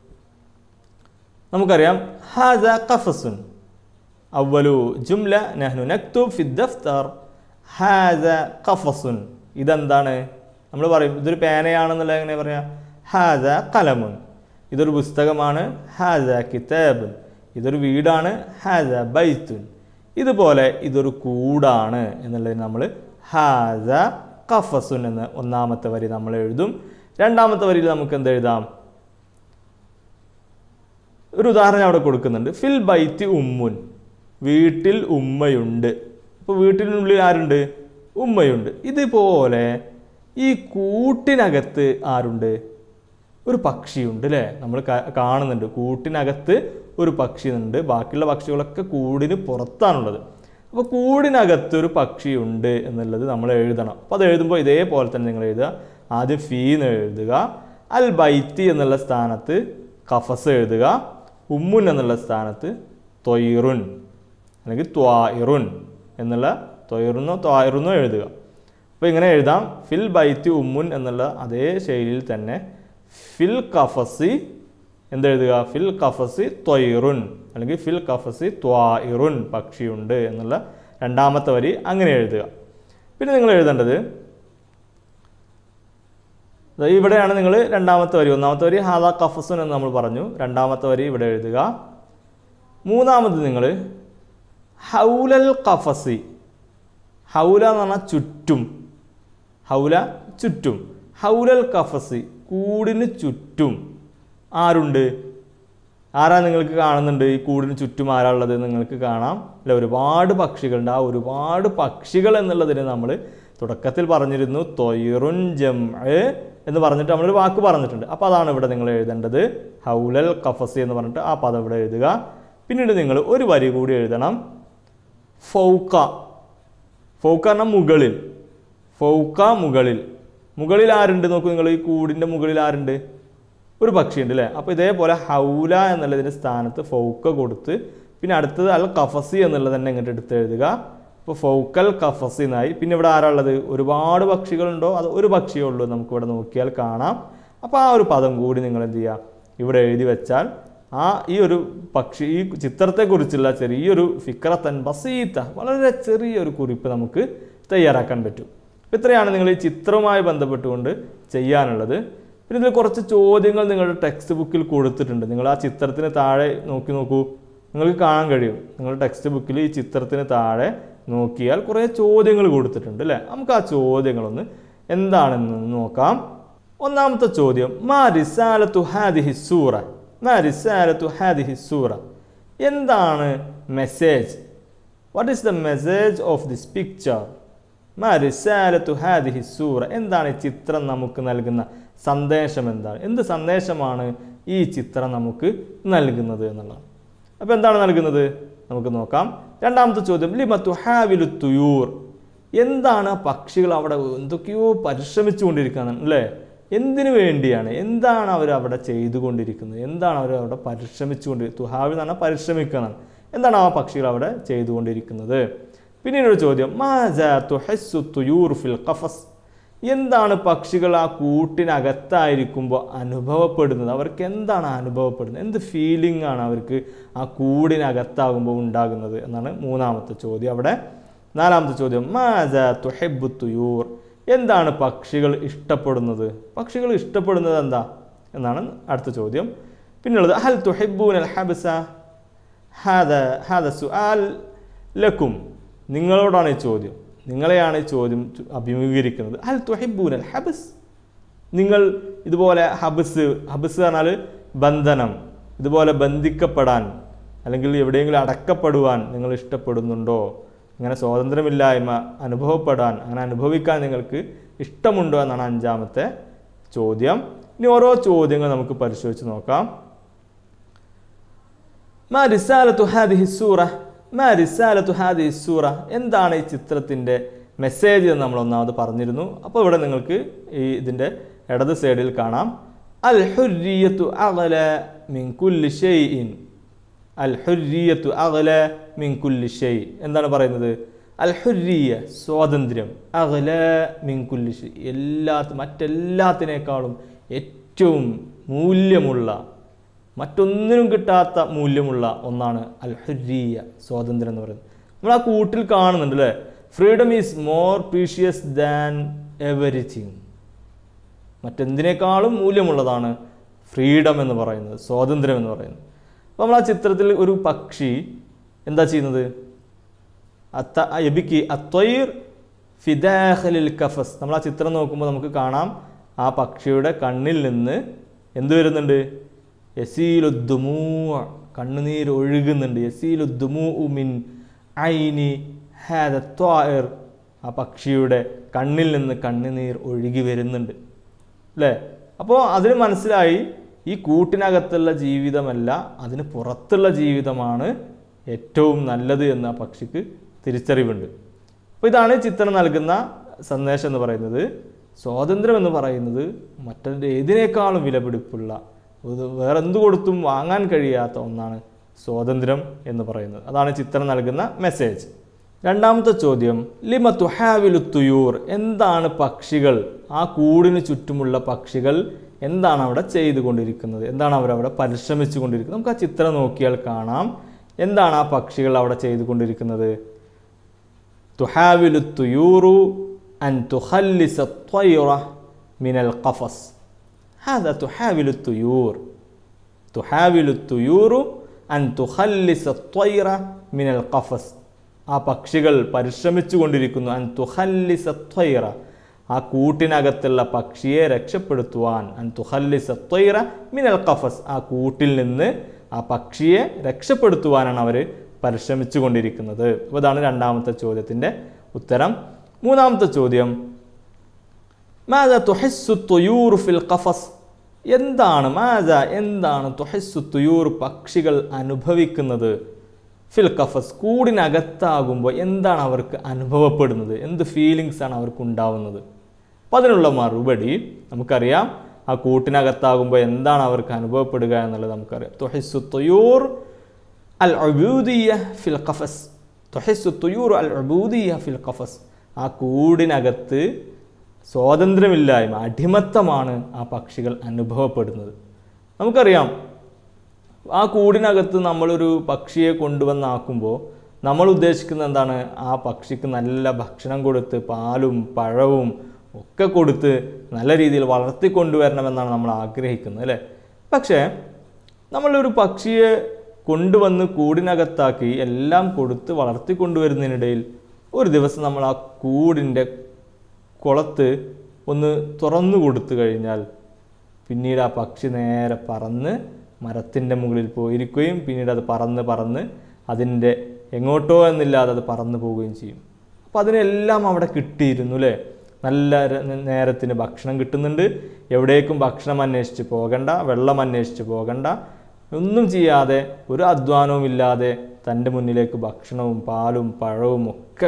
നമുക്കറിയാം ഹാദ ഖഫസുൻ. അവലു ജുംല നഹ്നു നക്തുബ് ഫി ദഫ്തർ ഹാദ ഖഫസുൻ. ഇതെന്താണ്? നമ്മൾ പറയും ഇതൊരു പേനയാണെന്നുള്ള എങ്ങനെ പറയാം? ഹാദ ഖലമുൻ. ഇതൊരു പുസ്തകമാണ്. ഹാദ കിതാബുൻ. ഇതൊരു വീടാണ്. ഹാദ ബൈത്തുൻ. ഇതുപോലെ ഇതൊരു കൂടാണ് എന്നുള്ളതിന് നമ്മൾ ഹാദ ഖഫസുൻ എന്ന ഒന്നാമത്തെ വരി നമ്മൾ എഴുതും. രണ്ടാമത്തെ വരിയിൽ നമുക്ക് എന്ത് എഴുതാം? ഒരു ഉദാഹരണം അവിടെ കൊടുക്കുന്നുണ്ട്. ഫിൽ ബൈത്തി ഉമ്മുൻ. വീട്ടിൽ ഉമ്മയുണ്ട്. അപ്പോൾ വീട്ടിനുള്ളിൽ ആരുണ്ട്? ഉമ്മയുണ്ട്. ഇതുപോലെ ഈ കൂട്ടിനകത്ത് ആരുണ്ട്? ഒരു പക്ഷിയുണ്ട് അല്ലേ? നമ്മൾ കാണുന്നുണ്ട് കൂട്ടിനകത്ത് ഒരു പക്ഷിയുണ്ട്. ബാക്കിയുള്ള പക്ഷികളൊക്കെ കൂടിന് പുറത്താണുള്ളത്. അപ്പോൾ കൂടിനകത്തൊരു പക്ഷിയുണ്ട് എന്നുള്ളത് നമ്മൾ എഴുതണം. അപ്പോൾ അത് എഴുതുമ്പോൾ ഇതേപോലെ തന്നെ നിങ്ങൾ എഴുതുക ആദ്യം ഫീ എന്ന് എഴുതുക. അൽ ബൈത്തി എന്നുള്ള സ്ഥാനത്ത് ഖഫസ് എഴുതുക. ഉമ്മുൻ എന്നുള്ള സ്ഥാനത്ത് ത്വയ്റുൻ അല്ലെങ്കിൽ ത്വാഇറുൻ എന്നുള്ള ത്വയ്റുന്നോ ത്വാഇറുന്നോ എഴുതുക. അപ്പോൾ ഇങ്ങനെ എഴുതാം. ഫിൽ ബൈത്തി ഉമ്മുൻ എന്നുള്ള അതേ ശൈലിയിൽ തന്നെ ഫിൽ ഖഫസി എന്തെഴുതുക? ഫിൽ ഖഫസി ത്വയ്റുൻ അല്ലെങ്കിൽ ഫിൽ ഖഫസി ത്വാഇറുൻ പക്ഷിയുണ്ട് എന്നുള്ള രണ്ടാമത്തെ വരി അങ്ങനെ എഴുതുക. പിന്നെ നിങ്ങൾ എഴുതേണ്ടത് ഇവിടെയാണ്. നിങ്ങൾ രണ്ടാമത്തെ വരി, ഒന്നാമത്തെ വരി ഹാദ ഖഫസുൻ എന്ന് നമ്മൾ പറഞ്ഞു. രണ്ടാമത്തെ വരി ഇവിടെ എഴുതുക. മൂന്നാമത് നിങ്ങൾ ഹൗലൽ ഖഫസി, ഹൗല എന്ന് പറഞ്ഞാൽ ചുറ്റും, ഹൗല ചുറ്റും, ഹൗലൽ ഖഫസി കൂടിന് ചുറ്റും ആരുണ്ട്? ആരാ നിങ്ങൾക്ക് കാണുന്നുണ്ട്? ഈ കൂടിന് ചുറ്റും ആരാ ഉള്ളത്? നിങ്ങൾക്ക് കാണാം അല്ലെ? ഒരുപാട് പക്ഷികളുണ്ട്. ആ ഒരുപാട് പക്ഷികൾ എന്നുള്ളതിന് നമ്മൾ തുടക്കത്തിൽ പറഞ്ഞിരുന്നു ത്വയ്റുൻ ജംഅ് എന്ന് പറഞ്ഞിട്ട് നമ്മളൊരു വാക്ക് പറഞ്ഞിട്ടുണ്ട്. അപ്പോൾ അതാണ് ഇവിടെ നിങ്ങൾ എഴുതേണ്ടത്. ഹൗലൽ ഖഫസി എന്ന് പറഞ്ഞിട്ട് ആ പദം ഇവിടെ എഴുതുക. പിന്നീട് നിങ്ങൾ ഒരു വരി കൂടി എഴുതണം. ഫൗക, ഫൗക പറഞ്ഞാൽ മുകളിൽ, ഫൗക മുകളിൽ. മുകളിൽ ആരുണ്ട് നോക്കൂ നിങ്ങൾ? ഈ കൂടിൻ്റെ മുകളിൽ ആരുണ്ട്? ഒരു പക്ഷിയുണ്ട് അല്ലേ? അപ്പോൾ ഇതേപോലെ ഹൗല എന്നുള്ളതിൻ്റെ സ്ഥാനത്ത് ഫൗക കൊടുത്ത് പിന്നെ അടുത്തത് അൽ ഖഫസി എന്നുള്ളത് തന്നെ ഇങ്ങോട്ട് എടുത്ത് എഴുതുക. അപ്പോൾ ഫൗക്കൽ ഖഫസി എന്നായി. പിന്നെ ഇവിടെ ആരാ ഉള്ളത്? ഒരുപാട് പക്ഷികളുണ്ടോ? അത് ഒരു പക്ഷിയേ ഉള്ളൂ, നമുക്കിവിടെ നോക്കിയാൽ കാണാം. അപ്പോൾ ആ ഒരു പദം കൂടി നിങ്ങൾ എന്ത് ചെയ്യുക? ഇവിടെ എഴുതി വെച്ചാൽ ഈ ഒരു പക്ഷി, ഈ ചിത്രത്തെക്കുറിച്ചുള്ള ചെറിയൊരു ഫിക്രത്തൻ ബസീത്ത, വളരെ ചെറിയൊരു കുറിപ്പ് നമുക്ക് തയ്യാറാക്കാൻ പറ്റും. ഇത്രയാണ് നിങ്ങൾ ഈ ചിത്രവുമായി ബന്ധപ്പെട്ടുകൊണ്ട് ചെയ്യാനുള്ളത്. പിന്നെ ഇതിൽ കുറച്ച് ചോദ്യങ്ങൾ നിങ്ങളുടെ ടെക്സ്റ്റ് ബുക്കിൽ കൊടുത്തിട്ടുണ്ട്. നിങ്ങൾ ആ ചിത്രത്തിന് താഴെ നോക്കൂ, നിങ്ങൾക്ക് കാണാൻ കഴിയും. നിങ്ങളുടെ ടെക്സ്റ്റ് ബുക്കിൽ ഈ ചിത്രത്തിന് താഴെ നോക്കിയാൽ കുറേ ചോദ്യങ്ങൾ കൊടുത്തിട്ടുണ്ട് അല്ലേ? നമുക്ക് ആ ചോദ്യങ്ങളൊന്ന് എന്താണെന്ന് നോക്കാം. ഒന്നാമത്തെ ചോദ്യം, മാ റിസാലത്തു ഹാദിഹി സൂറ, മാ റിസാലത്തു ഹാദിഹി സൂറ, എന്താണ് message? What is the message of this picture? മാ റിസാലത്തു ഹാദിഹി സൂറ, എന്താണ് ഈ ചിത്രം നമുക്ക് നൽകുന്ന സന്ദേശം? എന്താണ്, എന്ത് സന്ദേശമാണ് ഈ ചിത്രം നമുക്ക് നൽകുന്നത് എന്നുള്ളതാണ്. അപ്പോൾ എന്താണ് നൽകുന്നത് നമുക്ക് നോക്കാം. രണ്ടാമത്തെ ചോദ്യം, ലിമ തുഹാവിലു തുയൂർ, എന്താണ് പക്ഷികൾ അവിടെ എന്തൊക്കെയോ പരിശ്രമിച്ചുകൊണ്ടിരിക്കുന്നത് അല്ലേ? എന്തിനു വേണ്ടിയാണ്? എന്താണ് അവർ അവിടെ ചെയ്തുകൊണ്ടിരിക്കുന്നത്? എന്താണ് അവർ അവിടെ തുഹാവി എന്ന് പറഞ്ഞാൽ പരിശ്രമിക്കുന്നതാണ്. എന്താണ് ആ പക്ഷികൾ അവിടെ ചെയ്തുകൊണ്ടിരിക്കുന്നത്? പിന്നീടൊരു ചോദ്യം, മാസാ തുഹസ്സു തുയൂർ ഫിൽ ഖഫസ്, എന്താണ് പക്ഷികൾ ആ കൂട്ടിനകത്തായിരിക്കുമ്പോൾ അനുഭവപ്പെടുന്നത്? അവർക്ക് എന്താണ് അനുഭവപ്പെടുന്നത്? എന്ത് ഫീലിംഗ് ആണ് അവർക്ക് ആ കൂടിനകത്താകുമ്പോൾ ഉണ്ടാകുന്നത് എന്നാണ് മൂന്നാമത്തെ ചോദ്യം അവിടെ. നാലാമത്തെ ചോദ്യം, മാസാ തുഹിബ്ബു തുയൂർ, എന്താണ് പക്ഷികൾ ഇഷ്ടപ്പെടുന്നത്? പക്ഷികൾ ഇഷ്ടപ്പെടുന്നത് എന്താ എന്നാണ് അടുത്ത ചോദ്യം. പിന്നുള്ളത്, ഹൽ തുഹിബ്ബൂനൽ ഹബ്സ, ഹാദ സുആൽ ലക്കും, നിങ്ങളോടാണ് ഈ ചോദ്യം, നിങ്ങളെയാണ് ഈ ചോദ്യം അഭിമുഖീകരിക്കുന്നത്. ഹൽ തുഹിബ്ബൂനൽ ഹബ്സ്, നിങ്ങൾ ഇതുപോലെ ഹബ്സ് പറഞ്ഞാൽ ബന്ധനം, ഇതുപോലെ ബന്ധിക്കപ്പെടാൻ അല്ലെങ്കിൽ എവിടെയെങ്കിലും അടക്കപ്പെടുവാൻ നിങ്ങൾ ഇഷ്ടപ്പെടുന്നുണ്ടോ? അങ്ങനെ സ്വാതന്ത്ര്യമില്ലായ്മ അനുഭവപ്പെടാൻ, അങ്ങനെ അനുഭവിക്കാൻ നിങ്ങൾക്ക് ഇഷ്ടമുണ്ടോ എന്നാണ് അഞ്ചാമത്തെ ചോദ്യം. ഇനി ഓരോ ചോദ്യങ്ങൾ നമുക്ക് പരിശോധിച്ച് നോക്കാം. മാ റിസാലത്തു ഹാദിഹി സൂറ, മാ റിസാലത്തു ഹാദിഹി സൂറ, എന്താണ് ഈ ചിത്രത്തിൻ്റെ മെസ്സേജ് എന്ന് നമ്മൾ ഒന്നാമത് പറഞ്ഞിരുന്നു. അപ്പോൾ ഇവിടെ നിങ്ങൾക്ക് ഇതിൻ്റെ ഇടത് സൈഡിൽ കാണാം, അൽ ഹുർരിയത്തു അഗ്ല മിൻ കുല്ലി ഷൈഇൻ, അൽ ഹുർരിയത്തു അഗ്ല മിൻ കുല്ലി ഷൈ, എന്താണ് പറയുന്നത്? അൽ ഹുർരിയ സ്വാതന്ത്ര്യം, അഗ്ല മിൻ കുല്ലി ഷൈ മറ്റെല്ലാത്തിനേക്കാളും ഏറ്റവും മൂല്യമുള്ള, മറ്റൊന്നിനും കിട്ടാത്ത മൂല്യമുള്ള ഒന്നാണ് അൽ ഹുർരിയ സ്വാതന്ത്ര്യം എന്ന് പറയുന്നത്. നമ്മൾ ആ കൂട്ടിൽ കാണുന്നുണ്ട് അല്ലേ, freedom is more precious than everything, മറ്റെന്തിനേക്കാളും മൂല്യമുള്ളതാണ് ഫ്രീഡം എന്ന് പറയുന്നത്, സ്വാതന്ത്ര്യം എന്ന് പറയുന്നത്. അപ്പോൾ നമ്മൾ ആ ചിത്രത്തിൽ ഒരു പക്ഷി എന്താ ചെയ്യുന്നത്? യബിക്കി അത്വൈർ ഫിദാഖലിൽ കഫസ്, നമ്മൾ ആ ചിത്രം നോക്കുമ്പോൾ നമുക്ക് കാണാം ആ പക്ഷിയുടെ കണ്ണിൽ നിന്ന് എന്ത് വരുന്നുണ്ട്? യസീലുദ്ദുമൂ, കണ്ണുനീര് ഒഴുകുന്നുണ്ട്. യസീലുദ്ദുമൂ മിൻ ഐനി ഹാദ ത്വാഇർ, ആ പക്ഷിയുടെ കണ്ണിൽ നിന്ന് കണ്ണുനീർ ഒഴുകി വരുന്നുണ്ട് അല്ലേ? അപ്പോൾ അതിന് മനസ്സിലായി ഈ കൂട്ടിനകത്തുള്ള ജീവിതമല്ല, അതിന് പുറത്തുള്ള ജീവിതമാണ് ഏറ്റവും നല്ലത് എന്ന് ആ പക്ഷിക്ക് തിരിച്ചറിവുണ്ട്. അപ്പോൾ ഇതാണ് ചിത്രം നൽകുന്ന സന്ദേശം എന്ന് പറയുന്നത്. സ്വാതന്ത്ര്യം എന്ന് പറയുന്നത് മറ്റേതിനേക്കാളും വിലപിടിപ്പുള്ള വേറെ എന്ത് കൊടുത്തും വാങ്ങാൻ കഴിയാത്ത ഒന്നാണ് സ്വാതന്ത്ര്യം എന്ന് പറയുന്നത്. അതാണ് ചിത്രം നൽകുന്ന മെസ്സേജ്. രണ്ടാമത്തെ ചോദ്യം, ലിമ തുഹാവിലു തുയൂർ, എന്താണ് പക്ഷികൾ, ആ കൂടിന് ചുറ്റുമുള്ള പക്ഷികൾ എന്താണ് അവിടെ ചെയ്തുകൊണ്ടിരിക്കുന്നത്, എന്താണ് അവരവിടെ പരിശ്രമിച്ചു കൊണ്ടിരിക്കുന്നത്? നമുക്ക് ആ ചിത്രം നോക്കിയാൽ കാണാം എന്താണ് ആ പക്ഷികൾ അവിടെ ചെയ്തുകൊണ്ടിരിക്കുന്നത്. തുഹാവിലു തുയൂറു അൻ തുഖല്ലിസ ത്വയ്റ മിനൽ ഖഫസ്. ഹാദാ തുഹാവിലു തുയൂർ. തുഹാവിലു തുയൂറു അൻ തുഖല്ലിസ ത്വയ്റ മിനൽ ഖഫസ്. ആ പക്ഷികൾ പരിശ്രമിച്ചു കൊണ്ടിരിക്കുന്നു. അൻ തുഖല്ലിസ ത്വയ്റ, ആ കൂട്ടിനകത്തുള്ള പക്ഷിയെ രക്ഷപ്പെടുത്തുവാൻ. അൻ തുഖല്ലിസ ത്വയ്റ മിനൽ ഖഫസ്, ആ കൂട്ടിൽ നിന്ന് ആ പക്ഷിയെ രക്ഷപ്പെടുത്തുവാനാണ് അവർ പരിശ്രമിച്ചു കൊണ്ടിരിക്കുന്നത്. അപ്പോൾ ഇതാണ് രണ്ടാമത്തെ ചോദ്യത്തിൻ്റെ ഉത്തരം. മൂന്നാമത്തെ ചോദ്യം, മാദാ തുഹിസ്സു തുയൂർ ഫിൽ ഖഫസ്, എന്താണ് തുഹിസ്സു തുയൂർ, പക്ഷികൾ അനുഭവിക്കുന്നത്, ഫിൽ ഖഫസ്, കൂടിനകത്താകുമ്പോൾ എന്താണ് അവർക്ക് അനുഭവപ്പെടുന്നത്, എന്ത് ഫീലിങ്സ് ആണ് അവർക്ക് ഉണ്ടാവുന്നത്? അപ്പം അതിനുള്ള മറുപടി നമുക്കറിയാം. ആ കൂട്ടിനകത്താകുമ്പോൾ എന്താണ് അവർക്ക് അനുഭവപ്പെടുക എന്നുള്ളത് നമുക്കറിയാം. തുഹിസ്സു തുയൂർ അൽ ഉബൂദിയ്യ ഫിൽ ഖഫസ്. തുഹിസ്സു തുയൂർ അൽ ഉബൂദിയ്യ ഫിൽ ഖഫസ്, ആ കൂടിനകത്ത് സ്വാതന്ത്ര്യമില്ലായ്മ, അടിമത്തമാണ് ആ പക്ഷികൾ അനുഭവപ്പെടുന്നത്. നമുക്കറിയാം ആ കൂടിനകത്ത് നമ്മളൊരു പക്ഷിയെ കൊണ്ടുവന്നാക്കുമ്പോൾ നമ്മൾ ഉദ്ദേശിക്കുന്നത് എന്താണ്? ആ പക്ഷിക്ക് നല്ല ഭക്ഷണം കൊടുത്ത് പാലും പഴവും ഒക്കെ കൊടുത്ത് നല്ല രീതിയിൽ വളർത്തിക്കൊണ്ടുവരണമെന്നാണ് നമ്മൾ ആഗ്രഹിക്കുന്നത്, അല്ലേ? പക്ഷേ നമ്മളൊരു പക്ഷിയെ കൊണ്ടുവന്ന് കൂടിനകത്താക്കി എല്ലാം കൊടുത്ത് വളർത്തിക്കൊണ്ടുവരുന്നതിനിടയിൽ ഒരു ദിവസം നമ്മൾ ആ കൂടിൻ്റെ കുളത്ത് ഒന്ന് തുറന്നു കൊടുത്തു കഴിഞ്ഞാൽ പിന്നീട് ആ പക്ഷി നേരെ പറന്ന് മരത്തിൻ്റെ മുകളിൽ പോയിരിക്കുകയും പിന്നീട് അത് പറന്ന് അതിൻ്റെ എങ്ങോട്ടോ എന്നില്ലാതെ അത് പറന്നു പോവുകയും ചെയ്യും. അപ്പോൾ അതിനെല്ലാം അവിടെ കിട്ടിയിരുന്നു, അല്ലേ? നല്ല നേരത്തിന് ഭക്ഷണം കിട്ടുന്നുണ്ട്, എവിടേക്കും ഭക്ഷണം അന്വേഷിച്ച് പോകണ്ട, വെള്ളം അന്വേഷിച്ച് പോകണ്ട, ഒന്നും ചെയ്യാതെ ഒരു അധ്വാനവും ഇല്ലാതെ തൻ്റെ മുന്നിലേക്ക് ഭക്ഷണവും പാലും പഴവും ഒക്കെ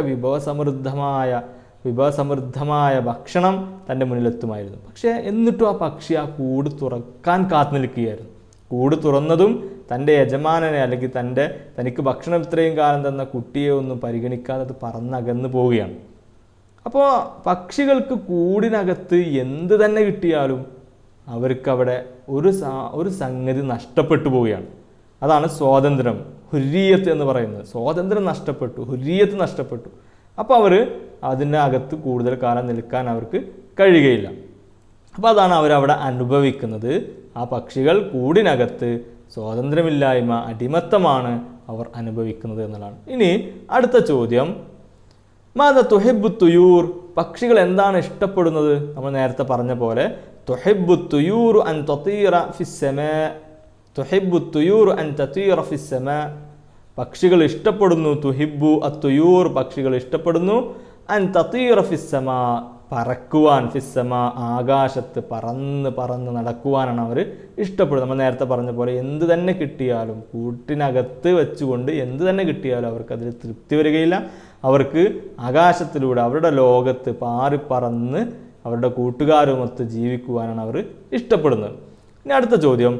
വിഭവസമൃദ്ധമായ ഭക്ഷണം തൻ്റെ മുന്നിലെത്തുമായിരുന്നു. പക്ഷേ എന്നിട്ടും ആ പക്ഷി ആ കൂട് തുറക്കാൻ കാത്തു നിൽക്കുകയായിരുന്നു. കൂട് തുറന്നതും തൻ്റെ യജമാനനെ അല്ലെങ്കിൽ തനിക്ക് ഭക്ഷണം ഇത്രയും കാലം തന്ന കുട്ടിയെ ഒന്നും പരിഗണിക്കാതെ അത് പറന്നകന്ന് പോവുകയാണ്. അപ്പോൾ പക്ഷികൾക്ക് കൂടിനകത്ത് എന്ത് തന്നെ കിട്ടിയാലും അവർക്കവിടെ ഒരു സംഗതി നഷ്ടപ്പെട്ടു പോവുകയാണ്. അതാണ് സ്വാതന്ത്ര്യം, ഹുരിയത്ത് എന്ന് പറയുന്നത്. സ്വാതന്ത്ര്യം നഷ്ടപ്പെട്ടു, ഹുരിയത്ത് നഷ്ടപ്പെട്ടു. അപ്പോൾ അവർ അതിൻ്റെ അകത്ത് കൂടുതൽ കാലം നിൽക്കാൻ അവർക്ക് കഴിയുകയില്ല. അപ്പോൾ അതാണ് അവരവിടെ അനുഭവിക്കുന്നത്. ആ പക്ഷികൾ കൂടിനകത്ത് സ്വാതന്ത്ര്യമില്ലായ്മ, അടിമത്തമാണ് അവർ അനുഭവിക്കുന്നത് എന്നുള്ളതാണ്. ഇനി അടുത്ത ചോദ്യം, മാദാ തുഹിബ്ബു തുയൂർ, പക്ഷികൾ എന്താണ് ഇഷ്ടപ്പെടുന്നത്? നമ്മൾ നേരത്തെ പറഞ്ഞ പോലെ തുഹിബ്ബു തുയൂർ അൻ തതീറ ഫിസ്സമാ, തുഹിബ്ബു തുയൂർ അൻ തതീറ ഫിസ്സമാ, പക്ഷികൾ ഇഷ്ടപ്പെടുന്നു. തുഹിബ്ബു അത്തുയൂർ, പക്ഷികൾ ഇഷ്ടപ്പെടുന്നു. അൻ തതീറ ഫിസ്സമാ, പറക്കുവാൻ. ഫിസ്സമാ, ആകാശത്ത് പറന്ന് നടക്കുവാനാണ് അവർ ഇഷ്ടപ്പെടുന്നത്. നമ്മൾ നേരത്തെ പറഞ്ഞ പോലെ എന്ത് തന്നെ കിട്ടിയാലും കൂട്ടിനകത്ത് വെച്ചുകൊണ്ട് എന്ത് തന്നെ കിട്ടിയാലും അവർക്കതിൽ തൃപ്തി വരികയില്ല. അവർക്ക് ആകാശത്തിലൂടെ അവരുടെ ലോകത്ത് പറന്ന് അവരുടെ കൂട്ടുകാരുമൊത്ത് ജീവിക്കുവാനാണ് അവർ ഇഷ്ടപ്പെടുന്നത്. ഇനി അടുത്ത ചോദ്യം,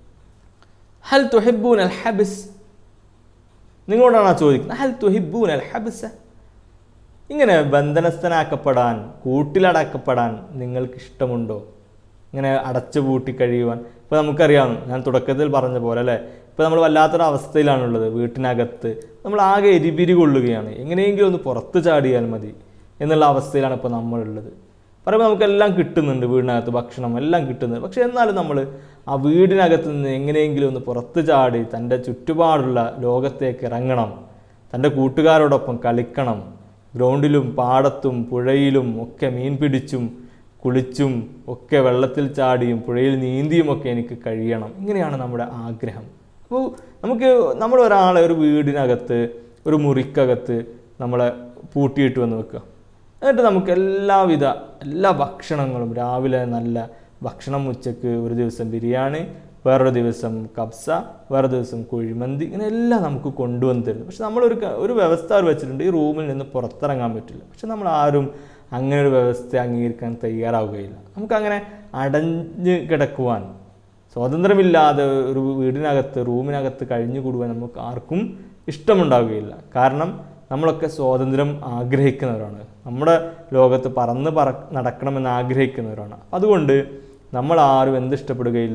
ഹൽ തുഹിബ്ബൂന അൽ ഹബ്സ്, നിങ്ങളോടാണ് ആ ചോദിക്കുന്നത്. ഹൽ തുഹിബ്ബൂന അൽ ഹബ്സ, ഇങ്ങനെ ബന്ധനസ്ഥനാക്കപ്പെടാൻ, കൂട്ടിലടക്കപ്പെടാൻ നിങ്ങൾക്ക് ഇഷ്ടമുണ്ടോ? ഇങ്ങനെ അടച്ചു പൂട്ടി കഴിയുവാൻ. ഇപ്പോൾ നമുക്കറിയാം, ഞാൻ തുടക്കത്തിൽ പറഞ്ഞ പോലെ, അല്ലേ? ഇപ്പോൾ നമ്മൾ വല്ലാത്തൊരു അവസ്ഥയിലാണുള്ളത്. വീട്ടിനകത്ത് നമ്മൾ ആകെ എരിപിരി കൊള്ളുകയാണ്. എങ്ങനെയെങ്കിലും ഒന്ന് പുറത്ത് ചാടിയാൽ മതി എന്നുള്ള അവസ്ഥയിലാണ് ഇപ്പോൾ നമ്മളുള്ളത്. പറയുമ്പോൾ നമുക്കെല്ലാം കിട്ടുന്നുണ്ട്, വീടിനകത്ത് ഭക്ഷണം എല്ലാം കിട്ടുന്നുണ്ട്. പക്ഷേ എന്നാലും നമ്മൾ ആ വീടിനകത്ത് നിന്ന് എങ്ങനെയെങ്കിലും ഒന്ന് പുറത്ത് ചാടി തൻ്റെ ചുറ്റുപാടുള്ള ലോകത്തേക്ക് ഇറങ്ങണം, തൻ്റെ കൂട്ടുകാരോടൊപ്പം കളിക്കണം, ഗ്രൗണ്ടിലും പാടത്തും പുഴയിലും ഒക്കെ മീൻ പിടിച്ചും കുളിച്ചും ഒക്കെ വെള്ളത്തിൽ ചാടിയും പുഴയിൽ നീന്തിയും ഒക്കെ എനിക്ക് കഴിയണം. ഇങ്ങനെയാണ് നമ്മുടെ ആഗ്രഹം. അപ്പോൾ നമ്മളൊരാളെ ഒരു വീടിനകത്ത്, ഒരു മുറിക്കകത്ത് നമ്മളെ പൂട്ടിയിട്ട് വന്ന് വെക്കുക. എന്നിട്ട് നമുക്ക് എല്ലാ ഭക്ഷണങ്ങളും, രാവിലെ നല്ല ഭക്ഷണം, ഉച്ചയ്ക്ക് ഒരു ദിവസം ബിരിയാണി, വേറൊരു ദിവസം കബ്സ, വേറെ ദിവസം കുഴിമന്തി, ഇങ്ങനെ എല്ലാം നമുക്ക് കൊണ്ടുവന്ന് തരുന്നു. പക്ഷെ നമ്മളൊരു വ്യവസ്ഥ വെച്ചിട്ടുണ്ട്, ഈ റൂമിൽ നിന്ന് പുറത്തിറങ്ങാൻ പറ്റില്ല. പക്ഷെ നമ്മൾ ആരും അങ്ങനെ ഒരു വ്യവസ്ഥ അംഗീകരിക്കാൻ തയ്യാറാവുകയില്ല. നമുക്കങ്ങനെ അടഞ്ഞ് കിടക്കുവാൻ, സ്വാതന്ത്ര്യമില്ലാതെ ഒരു വീടിനകത്ത് റൂമിനകത്ത് കഴിഞ്ഞുകൂടുവാൻ നമുക്ക് ആർക്കും ഇഷ്ടമുണ്ടാവുകയില്ല. കാരണം നമ്മളൊക്കെ സ്വാതന്ത്ര്യം ആഗ്രഹിക്കുന്നവരാണ്, നമ്മുടെ ലോകത്ത് പറന്ന് നടക്കണമെന്ന് ആഗ്രഹിക്കുന്നവരാണ്. അതുകൊണ്ട് നമ്മൾ ആരും എന്തിഷ്ടപ്പെടുകയില്ല?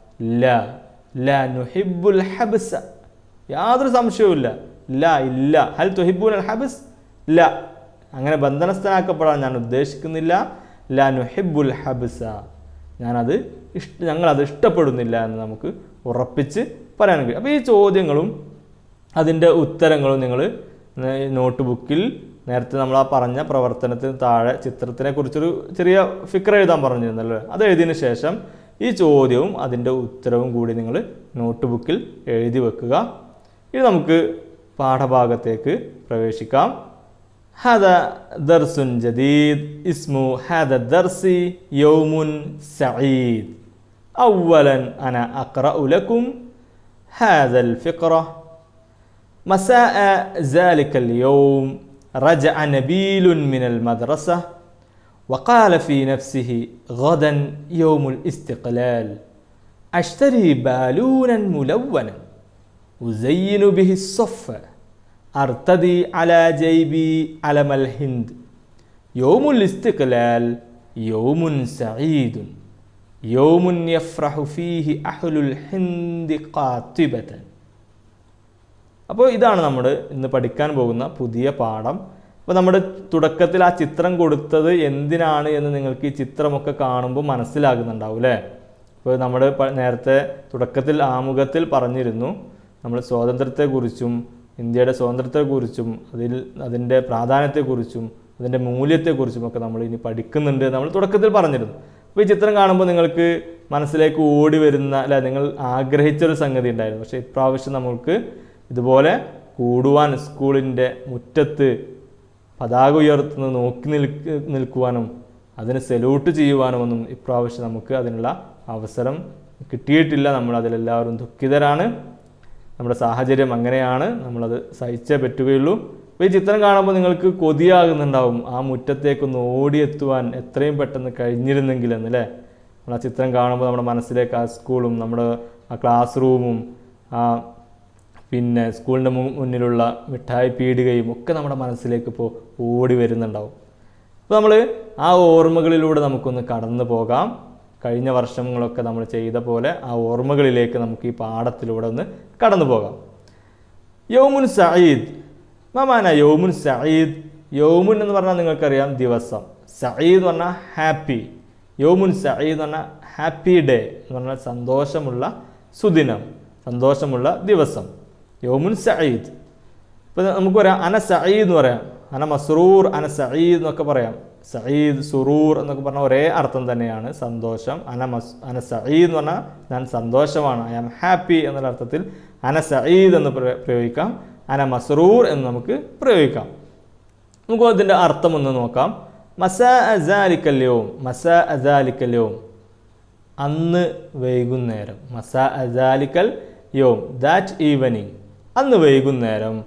ലാ നുഹിബ്ബുൽ ഹബ്സ, യാതൊരു സംശയവുമില്ല. ഇല്ല. ഹൽ തുഹിബ്ബുൽ ഹബ്സ്? ഇല്ല, അങ്ങനെ ബന്ധനസ്ഥനാക്കപ്പെടാൻ ഞാൻ ഉദ്ദേശിക്കുന്നില്ല. ലാ നുഹിബ്ബുൽ ഹബ്സ, ഞങ്ങളത് ഇഷ്ടപ്പെടുന്നില്ല എന്ന് നമുക്ക് ഉറപ്പിച്ച് പറയാൻ കഴിയും. അപ്പോൾ ഈ ചോദ്യങ്ങളും അതിൻ്റെ ഉത്തരങ്ങളും നിങ്ങൾ നോട്ട് ബുക്കിൽ നേരത്തെ നമ്മൾ ആ പറഞ്ഞ പ്രവർത്തനത്തിന് താഴെ ചിത്രത്തിനെ കുറിച്ചൊരു ചെറിയ ഫിക്ര എഴുതാൻ പറഞ്ഞിരുന്നല്ലോ, അത് എഴുതിയതിന് ശേഷം ഈ ചോദ്യവും അതിൻ്റെ ഉത്തരവും കൂടി നിങ്ങൾ നോട്ട് ബുക്കിൽ എഴുതി വെക്കുക. ഇനി നമുക്ക് പാഠഭാഗത്തേക്ക് പ്രവേശിക്കാം. هذا درس جديد اسمه هذا الدرس يوم سعيد. أولا أنا أقرأ لكم هذا الفقرة. مساء ذلك اليوم رجع نبيل من المدرسة وقال في نفسه غدا يوم الاستقلال، أشتري بالونا ملونا أزين به الصف، أرتدي على جيبي علم الهند. يوم الاستقلال يوم سعيد، يوم يفرح فيه أهل الهند قاطبة. അപ്പോൾ ഇതാണ് നമ്മൾ ഇന്ന് പഠിക്കാൻ പോകുന്ന പുതിയ പാഠം. അപ്പോൾ നമ്മുടെ തുടക്കത്തിൽ ആ ചിത്രം കൊടുത്തത് എന്തിനാണ് എന്ന് നിങ്ങൾക്ക് ഈ ചിത്രമൊക്കെ കാണുമ്പോൾ മനസ്സിലാകുന്നുണ്ടാവും അല്ലേ? അപ്പോൾ നമ്മൾ നേരത്തെ തുടക്കത്തിൽ ആമുഖത്തിൽ പറഞ്ഞിരുന്നു, നമ്മൾ സ്വാതന്ത്ര്യത്തെക്കുറിച്ചും ഇന്ത്യയുടെ സ്വാതന്ത്ര്യത്തെക്കുറിച്ചും അതിൻ്റെ പ്രാധാന്യത്തെക്കുറിച്ചും അതിൻ്റെ മൂല്യത്തെക്കുറിച്ചുമൊക്കെ നമ്മൾ ഇനി പഠിക്കുന്നുണ്ട് നമ്മൾ തുടക്കത്തിൽ പറഞ്ഞിരുന്നു. അപ്പോൾ ഈ ചിത്രം കാണുമ്പോൾ നിങ്ങൾക്ക് മനസ്സിലേക്ക് ഓടി വരുന്ന അല്ലെ, നിങ്ങൾ ആഗ്രഹിച്ചൊരു സംഗതി ഉണ്ടായിരുന്നു. പക്ഷേ ഇപ്രാവശ്യം നമ്മൾക്ക് ഇതുപോലെ കൂടുവാൻ, സ്കൂളിൻ്റെ മുറ്റത്ത് പതാക ഉയർത്തുന്നത് നോക്കി നിൽക്കുവാനും അതിന് സല്യൂട്ട് ചെയ്യുവാനുമൊന്നും ഇപ്രാവശ്യം നമുക്ക് അതിനുള്ള അവസരം കിട്ടിയിട്ടില്ല. നമ്മൾ അതിലെല്ലാവരും ദുഃഖിതരാണ്. നമ്മുടെ സാഹചര്യം അങ്ങനെയാണ്, നമ്മളത് സഹിച്ചേ പറ്റുകയുള്ളൂ. അപ്പോൾ ഈ ചിത്രം കാണുമ്പോൾ നിങ്ങൾക്ക് കൊതിയാകുന്നുണ്ടാവും ആ മുറ്റത്തേക്കൊന്ന് ഓടിയെത്തുവാൻ എത്രയും പെട്ടെന്ന് കഴിഞ്ഞിരുന്നെങ്കിൽ എന്നല്ലേ. നമ്മൾ ആ ചിത്രം കാണുമ്പോൾ നമ്മുടെ മനസ്സിലേക്ക് ആ സ്കൂളും നമ്മുടെ ആ ക്ലാസ് റൂമും ആ പിന്നെ സ്കൂളിൻ്റെ മുന്നിലുള്ള മിഠായി പീടികയും ഒക്കെ നമ്മുടെ മനസ്സിലേക്ക് ഇപ്പോൾ ഓടി വരുന്നുണ്ടാവും. അപ്പോൾ നമ്മൾ ആ ഓർമ്മകളിലൂടെ നമുക്കൊന്ന് കടന്നു പോകാം. കഴിഞ്ഞ വർഷങ്ങളൊക്കെ നമ്മൾ ചെയ്ത പോലെ ആ ഓർമ്മകളിലേക്ക് നമുക്ക് ഈ പാഠത്തിലൂടെ ഒന്ന് കടന്നു പോകാം. യൗമുൻ സഈദ്, മാമാന യൗമുൻ സഈദ്. യൗമുൻ എന്ന് പറഞ്ഞാൽ നിങ്ങൾക്കറിയാം ദിവസം, സഈദ് എന്ന് പറഞ്ഞാൽ ഹാപ്പി. യൗമുൻ സഈദ് എന്ന് പറഞ്ഞാൽ ഹാപ്പി ഡേ എന്ന് പറഞ്ഞാൽ സന്തോഷമുള്ള സുദിനം, സന്തോഷമുള്ള ദിവസം. യൗമുൻ സഈദ്. ഇപ്പോൾ നമുക്ക് പറയാം അന സഈദ് എന്ന് പറയാം, അന മസ്റൂർ, അന സഈദ് എന്നൊക്കെ പറയാം. സഈദ്, സുറൂർ എന്നൊക്കെ പറഞ്ഞാൽ ഒരേ അർത്ഥം തന്നെയാണ്, സന്തോഷം. അന സഈദ് എന്ന് പറഞ്ഞാൽ ഞാൻ സന്തോഷമാണ്, ഐ ആം ഹാപ്പി എന്നുള്ള അർത്ഥത്തിൽ അന സഈദ് എന്ന് പ്രയോഗിക്കാം. അന മസ്റൂർ എന്ന് നമുക്ക് പ്രയോഗിക്കാം. നമുക്ക് അതിൻ്റെ അർത്ഥം ഒന്ന് നോക്കാം. മസാ അസാലിക്കൽ യൗം, മസാ അസാലിക്കൽ യൗം അന്ന് വൈകുന്നേരം. മസാ അസാലിക്കൽ യൗം ദാറ്റ് ഈവനിങ്, അന്ന് വൈകുന്നേരം.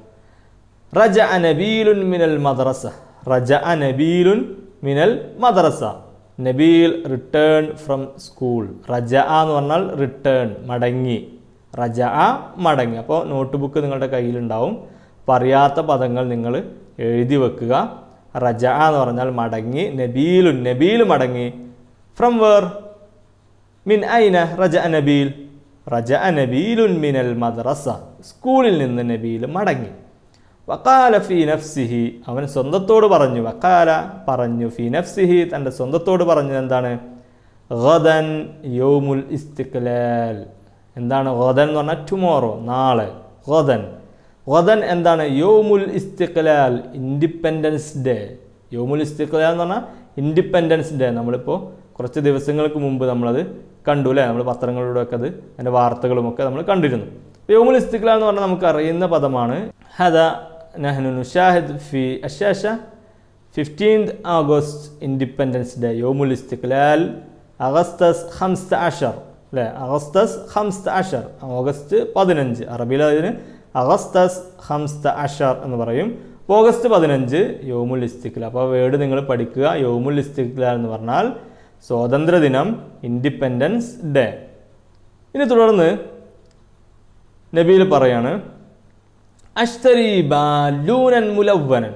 റജഅ നബീലുൻ മിനൽ മദ്രസ, റജഅ നബീലുൻ മിനൽ മദ്രസ. Nabeel return from school. റജഅ എന്ന് പറഞ്ഞാൽ റിട്ടേൺ, മടങ്ങി. റജഅ മടങ്ങി. അപ്പോൾ നോട്ട് ബുക്ക് നിങ്ങളുടെ കയ്യിലുണ്ടാവും. അപ്പോൾ അറിയാത്ത പദങ്ങൾ നിങ്ങൾ എഴുതി വെക്കുക. റജഅ എന്ന് പറഞ്ഞാൽ മടങ്ങി. നബീലുൻ, നബീൽ മടങ്ങി. From where? മിൻ ഐന റജഅ നബീൽ? റജഅ നബീലുൻ മിനൽ മദ്രസ, സ്കൂളിൽ നിന്ന് നബീൽ മടങ്ങി. വഖാല ഫി നഫ്സിഹി, അവൻ സ്വന്തത്തോട് പറഞ്ഞു. വഖാല പറഞ്ഞു, ഫി നഫ്സിഹി തൻ്റെ സ്വന്തത്തോട് പറഞ്ഞത് എന്താണ്? ഗദൻ യൗമുൽ ഇസ്തിഖ്ലാൽ. എന്താണ് ഗദൻ എന്ന് പറഞ്ഞാൽ ടുമോറോ, നാളെ. ഗദൻ, ഗദൻ എന്താണ്? യൗമുൽ ഇസ്തിഖ്ലാൽ, ഇൻഡിപെൻഡൻസ് ഡേ. യൗമുൽ ഇസ്തിഖ്ലാൽ എന്ന് പറഞ്ഞാൽ ഇൻഡിപെൻഡൻസ് ഡേ. നമ്മളിപ്പോൾ കുറച്ച് ദിവസങ്ങൾക്ക് മുമ്പ് നമ്മളത് കണ്ടു അല്ലേ, നമ്മൾ പത്രങ്ങളിലൂടെയൊക്കെ അത് അതിൻ്റെ വാർത്തകളുമൊക്കെ നമ്മൾ കണ്ടിരുന്നു. യൗമുൽ ഇസ്തിഖ്ലാൽ എന്ന് പറഞ്ഞാൽ നമുക്ക് അറിയുന്ന പദമാണ്. ഹദ നഹ്നു നുഷാഹിദ് ഫി അശാഷ 15 ഓഗസ്റ്റ് ഇൻഡിപെൻഡൻസ് ഡേ. യൗമുൽ ഇസ്തിഖ്ലാൽ അഗസ്റ്റസ് 15 അല്ലേ, അഗസ്റ്റസ് 15, ഓഗസ്റ്റ് 15. അറബിയിൽ അതിന് അഗസ്റ്റസ് 15 എന്ന് പറയും. ഓഗസ്റ്റ് 15 യൗമുൽ ഇസ്തിഖ്ലാൽ. അപ്പോൾ വേർഡ് നിങ്ങൾ പഠിക്കുക. യൗമുൽ ഇസ്തിഖ്ലാൽ എന്ന് പറഞ്ഞാൽ സ്വാതന്ത്ര്യദിനം, ഇൻഡിപെൻഡൻസ് ഡേ. ഇനി തുടർന്ന് നബിയിൽ പറയാണ് അഷ്തരി ബാലൂനൻ മുലവ്വനൻ.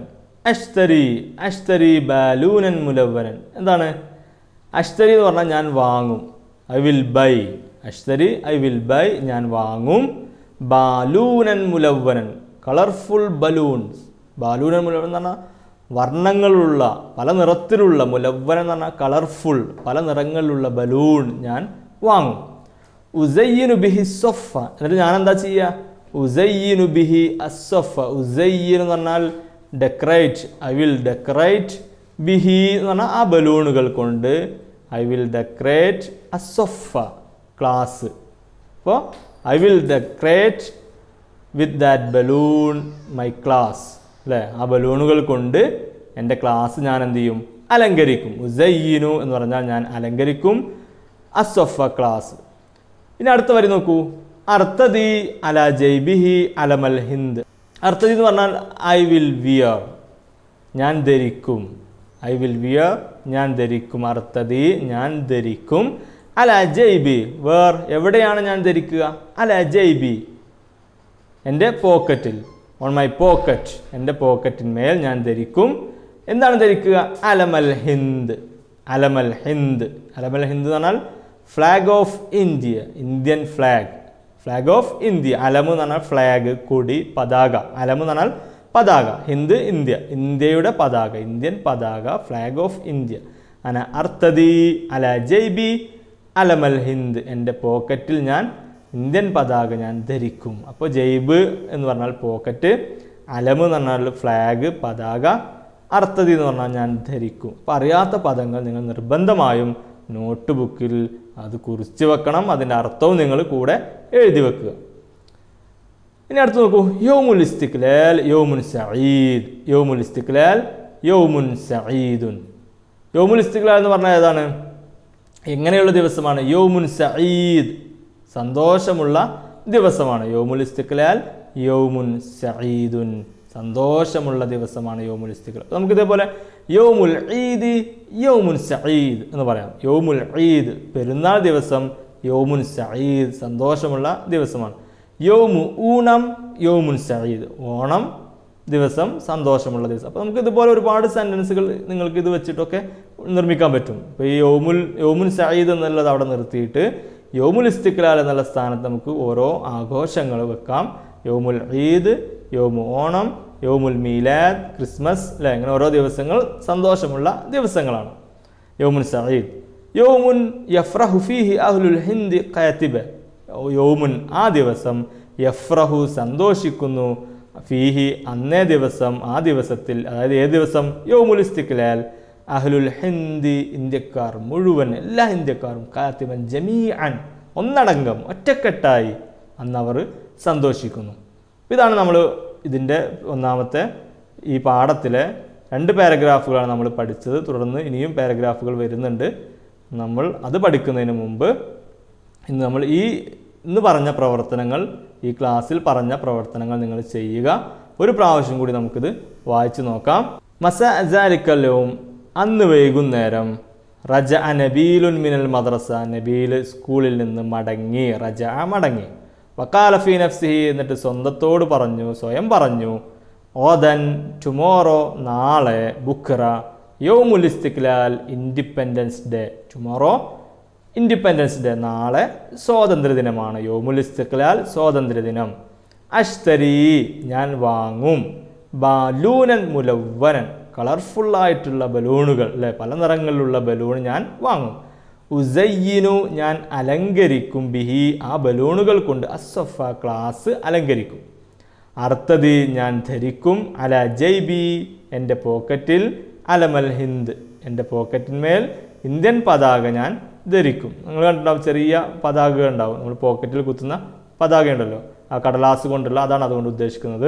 അഷ്തരി ബാലൂനൻ മുലവ്വനൻ. എന്താണ് അഷ്തരി എന്ന് പറഞ്ഞാൽ ഞാൻ വാങ്ങും. I will buy. അഷ്തരി ഐ വിൽ ബൈ, ഞാൻ വാങ്ങും. ബാലൂനൻ മുലവ്വനൻ, കളർഫുൾ ബലൂൺസ്. ബാലൂനൻ മുലവ്വൻ എന്ന് പറഞ്ഞാൽ വർണ്ണങ്ങളുള്ള, പല നിറത്തിലുള്ള, മുലവ്വൻ എന്ന് പറഞ്ഞാൽ കളർഫുൾ, പല നിറങ്ങളിലുള്ള ബലൂൺ ഞാൻ വാങ്ങും. ഉസയ്യിനു ബിഹി സൊഫ. എന്നിട്ട് ഞാൻ എന്താ ചെയ്യുക? ഉസയ്യിനു ബിഹി അസ്സൊഫ. ഉസയ്യിൻ എന്ന് പറഞ്ഞാൽ ഡെക്കറേറ്റ്. ഐ വിൽ ഡെക്കറേറ്റ് ബിഹി എന്ന് പറഞ്ഞാൽ ആ ബലൂണുകൾ കൊണ്ട്. ഐ വിൽ ഡെക്കറേറ്റ് അസ്സൊഫ, ക്ലാസ്. അപ്പോൾ I will decorate with that balloon my class. അല്ലേ? ആ ബലൂണുകൾ കൊണ്ട് എൻ്റെ ക്ലാസ് ഞാൻ എന്ത് ചെയ്യും? അലങ്കരിക്കും. ഉസയ്യിനു എന്ന് പറഞ്ഞാൽ ഞാൻ അലങ്കരിക്കും. അസ്സൊഫ, ക്ലാസ്. ഇനി അടുത്ത വരി നോക്കൂ. അർത്തദി അല ജൈബിഹി അലമൽ ഹിന്ദ്. അർത്തദി എന്ന് പറഞ്ഞാൽ ഐ വിൽ വിയർ, ഞാൻ ധരിക്കും. ഐ വിൽ വിയർ, ഞാൻ ധരിക്കും. അർത്തദി, ഞാൻ ധരിക്കും. അല ജൈബി, വേർ, എവിടെയാണ് ഞാൻ ധരിക്കുക? അല ജൈബി, എൻ്റെ പോക്കറ്റിൽ. ഓൺ മൈ പോക്കറ്റ്, എൻ്റെ പോക്കറ്റിന്മേൽ ഞാൻ ധരിക്കും. എന്താണ് ധരിക്കുക? അലമൽ ഹിന്ദ്. അലമൽ ഹിന്ദ്. അലമൽ ഹിന്ദ് എന്ന് പറഞ്ഞാൽ flag of India, Indian flag. Flag of India. അലമ് എന്ന് പറഞ്ഞാൽ ഫ്ലാഗ്, കൊടി, പതാക. അലമ് എന്ന് പറഞ്ഞാൽ പതാക. ഹിന്ദ്, ഇന്ത്യ, ഇന്ത്യയുടെ പതാക, ഇന്ത്യൻ പതാക, ഫ്ലാഗ് ഓഫ് ഇന്ത്യ. അന അർത്തദി അല ജൈബി അലമൽ ഹിന്ദ്, എൻ്റെ പോക്കറ്റിൽ ഞാൻ ഇന്ത്യൻ പതാക ഞാൻ ധരിക്കും. അപ്പോൾ ജൈബ് എന്ന് പറഞ്ഞാൽ പോക്കറ്റ്, അലമ് എന്ന് പറഞ്ഞാൽ ഫ്ലാഗ്, പതാക, അർത്തദി എന്ന് പറഞ്ഞാൽ ഞാൻ ധരിക്കും. അപ്പോൾ അറിയാത്ത പദങ്ങൾ നിങ്ങൾ നിർബന്ധമായും നോട്ട് ബുക്കിൽ അത് കുറിച്ച് വെക്കണം. അതിൻ്റെ അർത്ഥവും നിങ്ങൾ കൂടെ എഴുതി വെക്കുക. ഇനി അടുത്ത് നോക്കൂ. യൗമുൽ ഇസ്തിഖ്ലാൽ യൗമുൻ സഈദ്. യൗമുൽ ഇസ്തിഖ്ലാൽ യൗമുൻ സഈദുൻ. യൗമുൽ ഇസ്തിഖ്ലാൽ എന്ന് പറഞ്ഞാൽ ഏതാണ്? എങ്ങനെയുള്ള ദിവസമാണ്? യൗമുൻ സഈദ്, സന്തോഷമുള്ള ദിവസമാണ്. യൗമുൽ ഇസ്തിഖ്ലാൽ യൗമുൻ സഈദുൻ, സന്തോഷമുള്ള ദിവസമാണ് യൗമുൽ ഇസ്തിഖ്ലാൽ. നമുക്കിതേപോലെ യൗമുൽ ഈദ് യൗമുൻ സഈദ് എന്ന് പറയാം. യൗമുൽ ഈദ്, പെരുന്നാൾ ദിവസം, യൗമുൻ സഈദ്, സന്തോഷമുള്ള ദിവസമാണ്. യൗമു ഊണം യൗമുൻ സഈദ്, ഓണം ദിവസം, സന്തോഷമുള്ള ദിവസം. അപ്പോൾ നമുക്ക് ഇതുപോലെ ഒരുപാട് സെൻറ്റൻസുകൾ നിങ്ങൾക്ക് ഇത് വെച്ചിട്ടൊക്കെ നിർമ്മിക്കാൻ പറ്റും. ഇപ്പോൾ ഈ യൗമുൻ സഈദ് എന്നുള്ളത് അവിടെ നിർത്തിയിട്ട് യൗമുൽ ഇസ്തിഖ്ലാൽ എന്നുള്ള സ്ഥാനത്ത് നമുക്ക് ഓരോ ആഘോഷങ്ങൾ വെക്കാം. യൗമുൽ ഈദ്, യൗമു ഓണം, യൗമുൽ മീലാദ്, ക്രിസ്മസ്, അല്ലേ? അങ്ങനെ ഓരോ ദിവസങ്ങൾ സന്തോഷമുള്ള ദിവസങ്ങളാണ്. യൗമുൻ സഈദ്. യൗമുൻ യഫ്രഹു ഫീഹി അഹ്ലുൽ ഹിന്ദ് ഖാതിബ. യൗമുൻ, ആ ദിവസം, യഫ്രഹു, സന്തോഷിക്കുന്നു, ഫീഹി, അന്നേ ദിവസം, ആ ദിവസത്തിൽ, അതായത് ഏത് ദിവസം? യൗമുൽ ഇസ്തിഖ്ലാൽ. അഹ്ലുൽ ഹിന്ദ്, ഇന്ത്യക്കാർ മുഴുവൻ, എല്ലാ ഇന്ത്യക്കാരും, ഖാതിബൻ ജമീഅൻ, ഒന്നടങ്കം, ഒറ്റക്കെട്ടായി അന്നവർ സന്തോഷിക്കുന്നു. ഇതാണ് നമ്മൾ ഇതിൻ്റെ ഒന്നാമത്തെ ഈ പാഠത്തിലെ 2 പാരഗ്രാഫുകളാണ് നമ്മൾ പഠിച്ചത്. തുടർന്ന് ഇനിയും പാരഗ്രാഫുകൾ വരുന്നുണ്ട്. നമ്മൾ അത് പഠിക്കുന്നതിന് മുമ്പ് നമ്മൾ ഇന്ന് പറഞ്ഞ പ്രവർത്തനങ്ങൾ, ഈ ക്ലാസ്സിൽ പറഞ്ഞ പ്രവർത്തനങ്ങൾ നിങ്ങൾ ചെയ്യുക. ഒരു പ്രാവശ്യം കൂടി നമുക്കിത് വായിച്ചു നോക്കാം. മസഅലിക്കലും, അന്ന് വൈകുന്നേരം, റജ നബീലുൻ മിനൽ മദ്രസ, നബീൽ സ്കൂളിൽ നിന്ന് മടങ്ങി. റജ, മടങ്ങി. വഖാല ഫീ നഫ്സിഹി, എന്നിട്ട് സ്വന്തത്തോട് പറഞ്ഞു, സ്വയം പറഞ്ഞു, ഓദൻ, ടുമോറോ, നാളെ, ബുക്ര, യൗമുൽ ഇസ്തിഖ്ലാൽ, Independence Day. Tomorrow Independence Day, നാളെ സ്വാതന്ത്ര്യദിനമാണ്. യൗമുൽ ഇസ്തിഖ്ലാൽ, സ്വാതന്ത്ര്യദിനം. അഷ്തരി, ഞാൻ വാങ്ങും. ബാലൂനൻ മുലവ്വനൻ, കളർഫുള്ളായിട്ടുള്ള ബലൂണുകൾ, അല്ലേ? പല നിറങ്ങളിലുള്ള ബലൂൺ ഞാൻ വാങ്ങും. ഉസയ്യിനു, ഞാൻ അലങ്കരിക്കും. ബിഹി, ആ ബലൂണുകൾ കൊണ്ട്. അസ്സഫ, ക്ലാസ് അലങ്കരിക്കും. അർത്തദി, ഞാൻ ധരിക്കും. അല ജൈബി, എൻ്റെ പോക്കറ്റിൽ. അലമൽ ഹിന്ദ്, എൻ്റെ പോക്കറ്റിന്മേൽ ഇന്ത്യൻ പതാക ഞാൻ ധരിക്കും. നിങ്ങൾ കണ്ടിട്ടുണ്ടാവും, ചെറിയ പതാക ഉണ്ടാവും, നമ്മൾ പോക്കറ്റിൽ കുത്തുന്ന പതാക ഉണ്ടല്ലോ, ആ കടലാസ് കൊണ്ടുള്ള, അതാണ് അതുകൊണ്ട് ഉദ്ദേശിക്കുന്നത്.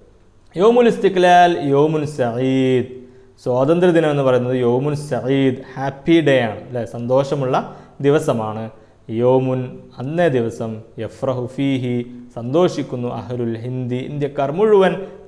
യൗമുൽ ഇസ്തിഖ്ലാൽ യൗമുൻ സഈദ്, സ്വാതന്ത്ര്യദിനം എന്ന് പറയുന്നത് യൗമുൻ സഈദ്, ഹാപ്പി ഡേ ആണ്, അല്ലേ? സന്തോഷമുള്ള ദിവസമാണ്. യൗമുൻ, അന്നേ ദിവസം, യഫ്രഹു ഫീഹി, സന്തോഷിക്കുന്നു. അഹ്ലുൽ ഹിന്ദ്, ഇന്ത്യക്കാർ മുഴുവൻ.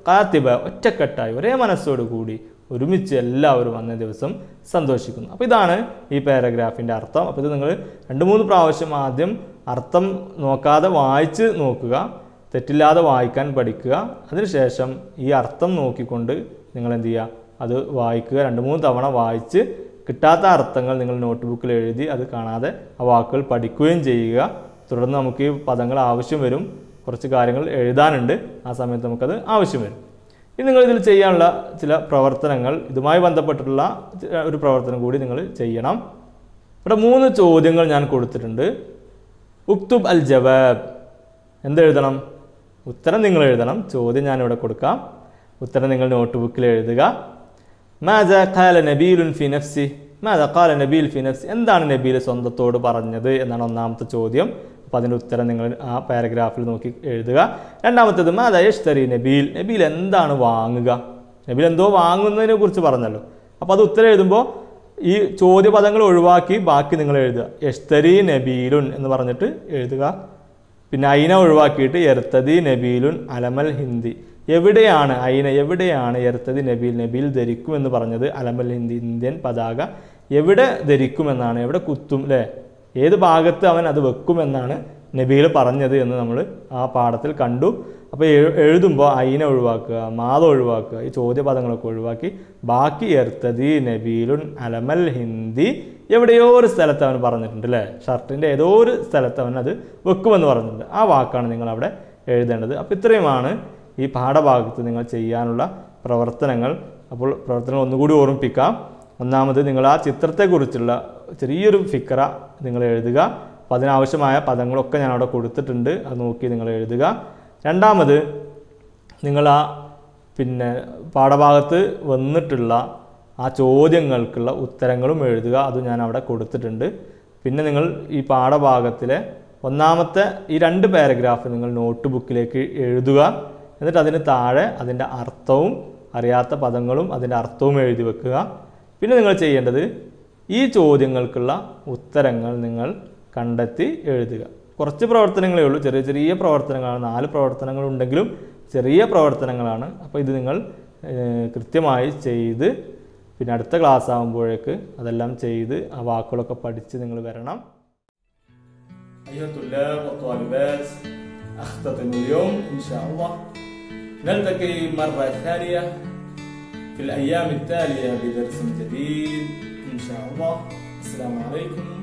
ഖാതിബ ഒറ്റക്കെട്ടായി ഒരേ മനസ്സോടു കൂടി ഒരുമിച്ച് എല്ലാവരും അന്നേ ദിവസം സന്തോഷിക്കുന്നു. അപ്പോൾ ഇതാണ് ഈ പാരഗ്രാഫിൻ്റെ അർത്ഥം. അപ്പോൾ ഇത് നിങ്ങൾ 2-3 പ്രാവശ്യം ആദ്യം അർത്ഥം നോക്കാതെ വായിച്ച് നോക്കുക, തെറ്റില്ലാതെ വായിക്കാൻ പഠിക്കുക. അതിനുശേഷം ഈ അർത്ഥം നോക്കിക്കൊണ്ട് നിങ്ങൾ എന്ത് ചെയ്യുക, അത് വായിക്കുക. 2-3 തവണ വായിച്ച് കിട്ടാത്ത അർത്ഥങ്ങൾ നിങ്ങൾ നോട്ട്ബുക്കിൽ എഴുതി അത് കാണാതെ ആ വാക്കുകൾ പഠിക്കുകയും ചെയ്യുക. തുടർന്ന് നമുക്ക് ഈ പദങ്ങൾ ആവശ്യം വരും, കുറച്ച് കാര്യങ്ങൾ എഴുതാനുണ്ട്, ആ സമയത്ത് നമുക്കത് ആവശ്യം വരും. ഇനി നിങ്ങൾ ഇതിൽ ചെയ്യാനുള്ള ചില പ്രവർത്തനങ്ങൾ, ഇതുമായി ബന്ധപ്പെട്ടിട്ടുള്ള ഒരു പ്രവർത്തനം കൂടി നിങ്ങൾ ചെയ്യണം. ഇവിടെ 3 ചോദ്യങ്ങൾ ഞാൻ കൊടുത്തിട്ടുണ്ട്. ഉക്തുബ് അൽ ജവാബ്, എന്തെഴുതണം? ഉത്തരം നിങ്ങൾ എഴുതണം. ചോദ്യം ഞാനിവിടെ കൊടുക്കാം, ഉത്തരം നിങ്ങൾ നോട്ട്ബുക്കിൽ എഴുതുക. മാദാ ഖാല നബീലുൻ ഫി നഫ്സി, മാദാ ഖാല നബീൽ ഫി നഫ്സി, എന്താണ് നബീൽ സ്വന്തത്തോട് പറഞ്ഞത് എന്നാണ് ഒന്നാമത്തെ ചോദ്യം. അപ്പോൾ അതിൻ്റെ ഉത്തരം നിങ്ങൾ ആ പാരഗ്രാഫിൽ നോക്കി എഴുതുക. രണ്ടാമത്തേത് മാദാ യശ്തരി നബീൽ, നബീൽ എന്താണ് വാങ്ങുക? നബീൽ എന്തോ വാങ്ങുന്നതിനെ കുറിച്ച് പറഞ്ഞല്ലോ. അപ്പോൾ അത് ഉത്തരം എഴുതുമ്പോൾ ഈ ചോദ്യപദങ്ങൾ ഒഴിവാക്കി ബാക്കി നിങ്ങൾ എഴുതുക. യശ്തരി നബീലുൻ എന്ന് പറഞ്ഞിട്ട് എഴുതുക. പിന്നെ ഐന ഒഴിവാക്കിയിട്ട് യർത്തദി നബീലുൻ അലമൽ ഹിന്ദി, എവിടെയാണ് ഐന, എവിടെയാണ് യർത്തദി നബീൽ, നബീൽ ധരിക്കുമെന്ന് പറഞ്ഞത് അലമൽ ഹിന്ദി, ഇന്ത്യൻ പതാക എവിടെ ധരിക്കുമെന്നാണ്, എവിടെ കുത്തും അല്ലേ, ഏത് ഭാഗത്ത് അവൻ അത് വെക്കുമെന്നാണ് നബീൽ പറഞ്ഞത് എന്ന് നമ്മൾ ആ പാഠത്തിൽ കണ്ടു. അപ്പോൾ എഴുതുമ്പോൾ ഐന ഒഴിവാക്കുക, മാത ഒഴിവാക്കുക, ഈ ചോദ്യപദങ്ങളൊക്കെ ഒഴിവാക്കി ബാക്കി യർത്തദി നബീലുൻ അലമൽ ഹിന്ദി, എവിടെയോ ഒരു സ്ഥലത്ത് അവൻ പറഞ്ഞിട്ടുണ്ട് അല്ലേ, ഷർട്ടിൻ്റെ ഏതോ ഒരു സ്ഥലത്ത് അവൻ അത് വെക്കുമെന്ന് പറഞ്ഞിട്ടുണ്ട്. ആ വാക്കാണ് നിങ്ങൾ അവിടെ എഴുതേണ്ടത്. അപ്പോൾ ഇത്രയുമാണ് ഈ പാഠഭാഗത്ത് നിങ്ങൾ ചെയ്യാനുള്ള പ്രവർത്തനങ്ങൾ. അപ്പോൾ പ്രവർത്തനങ്ങൾ ഒന്നുകൂടി ഓർമ്മിപ്പിക്കാം. ഒന്നാമത് നിങ്ങൾ ആ ചിത്രത്തെക്കുറിച്ചുള്ള ചെറിയൊരു ഫിക്ര നിങ്ങൾ എഴുതുക. അപ്പോൾ അതിനാവശ്യമായ പദങ്ങളൊക്കെ ഞാൻ അവിടെ കൊടുത്തിട്ടുണ്ട്, അത് നോക്കി നിങ്ങൾ എഴുതുക. രണ്ടാമത് നിങ്ങൾ ആ പാഠഭാഗത്ത് വന്നിട്ടുള്ള ആ ചോദ്യങ്ങൾക്കുള്ള ഉത്തരങ്ങളും എഴുതുക, അത് ഞാൻ അവിടെ കൊടുത്തിട്ടുണ്ട്. പിന്നെ നിങ്ങൾ ഈ പാഠഭാഗത്തിലെ ഒന്നാമത്തെ ഈ 2 പാരഗ്രാഫ് നിങ്ങൾ നോട്ട് ബുക്കിലേക്ക് എഴുതുക. എന്നിട്ട് അതിന് താഴെ അതിൻ്റെ അർത്ഥവും അറിയാത്ത പദങ്ങളും അതിൻ്റെ അർത്ഥവും എഴുതി വെക്കുക. പിന്നെ നിങ്ങൾ ചെയ്യേണ്ടത് ഈ ചോദ്യങ്ങൾക്കുള്ള ഉത്തരങ്ങൾ നിങ്ങൾ കണ്ടെത്തി എഴുതുക. കുറച്ച് പ്രവർത്തനങ്ങളേ ഉള്ളൂ, ചെറിയ ചെറിയ പ്രവർത്തനങ്ങളാണ്. 4 പ്രവർത്തനങ്ങളുണ്ടെങ്കിലും ചെറിയ പ്രവർത്തനങ്ങളാണ്. അപ്പോൾ ഇത് നിങ്ങൾ കൃത്യമായി ചെയ്ത് പിന്നെ അടുത്ത ക്ലാസ് ആകുമ്പോഴേക്ക് അതെല്ലാം ചെയ്ത് ആ വാക്കുകളൊക്കെ പഠിച്ച് നിങ്ങൾ വരണം. أيها الطلاب والطالبات أختتم اليوم إن شاء الله. نلتقي مرة ثانية في الأيام التالية بدرس جديد إن شاء الله. السلام عليكم.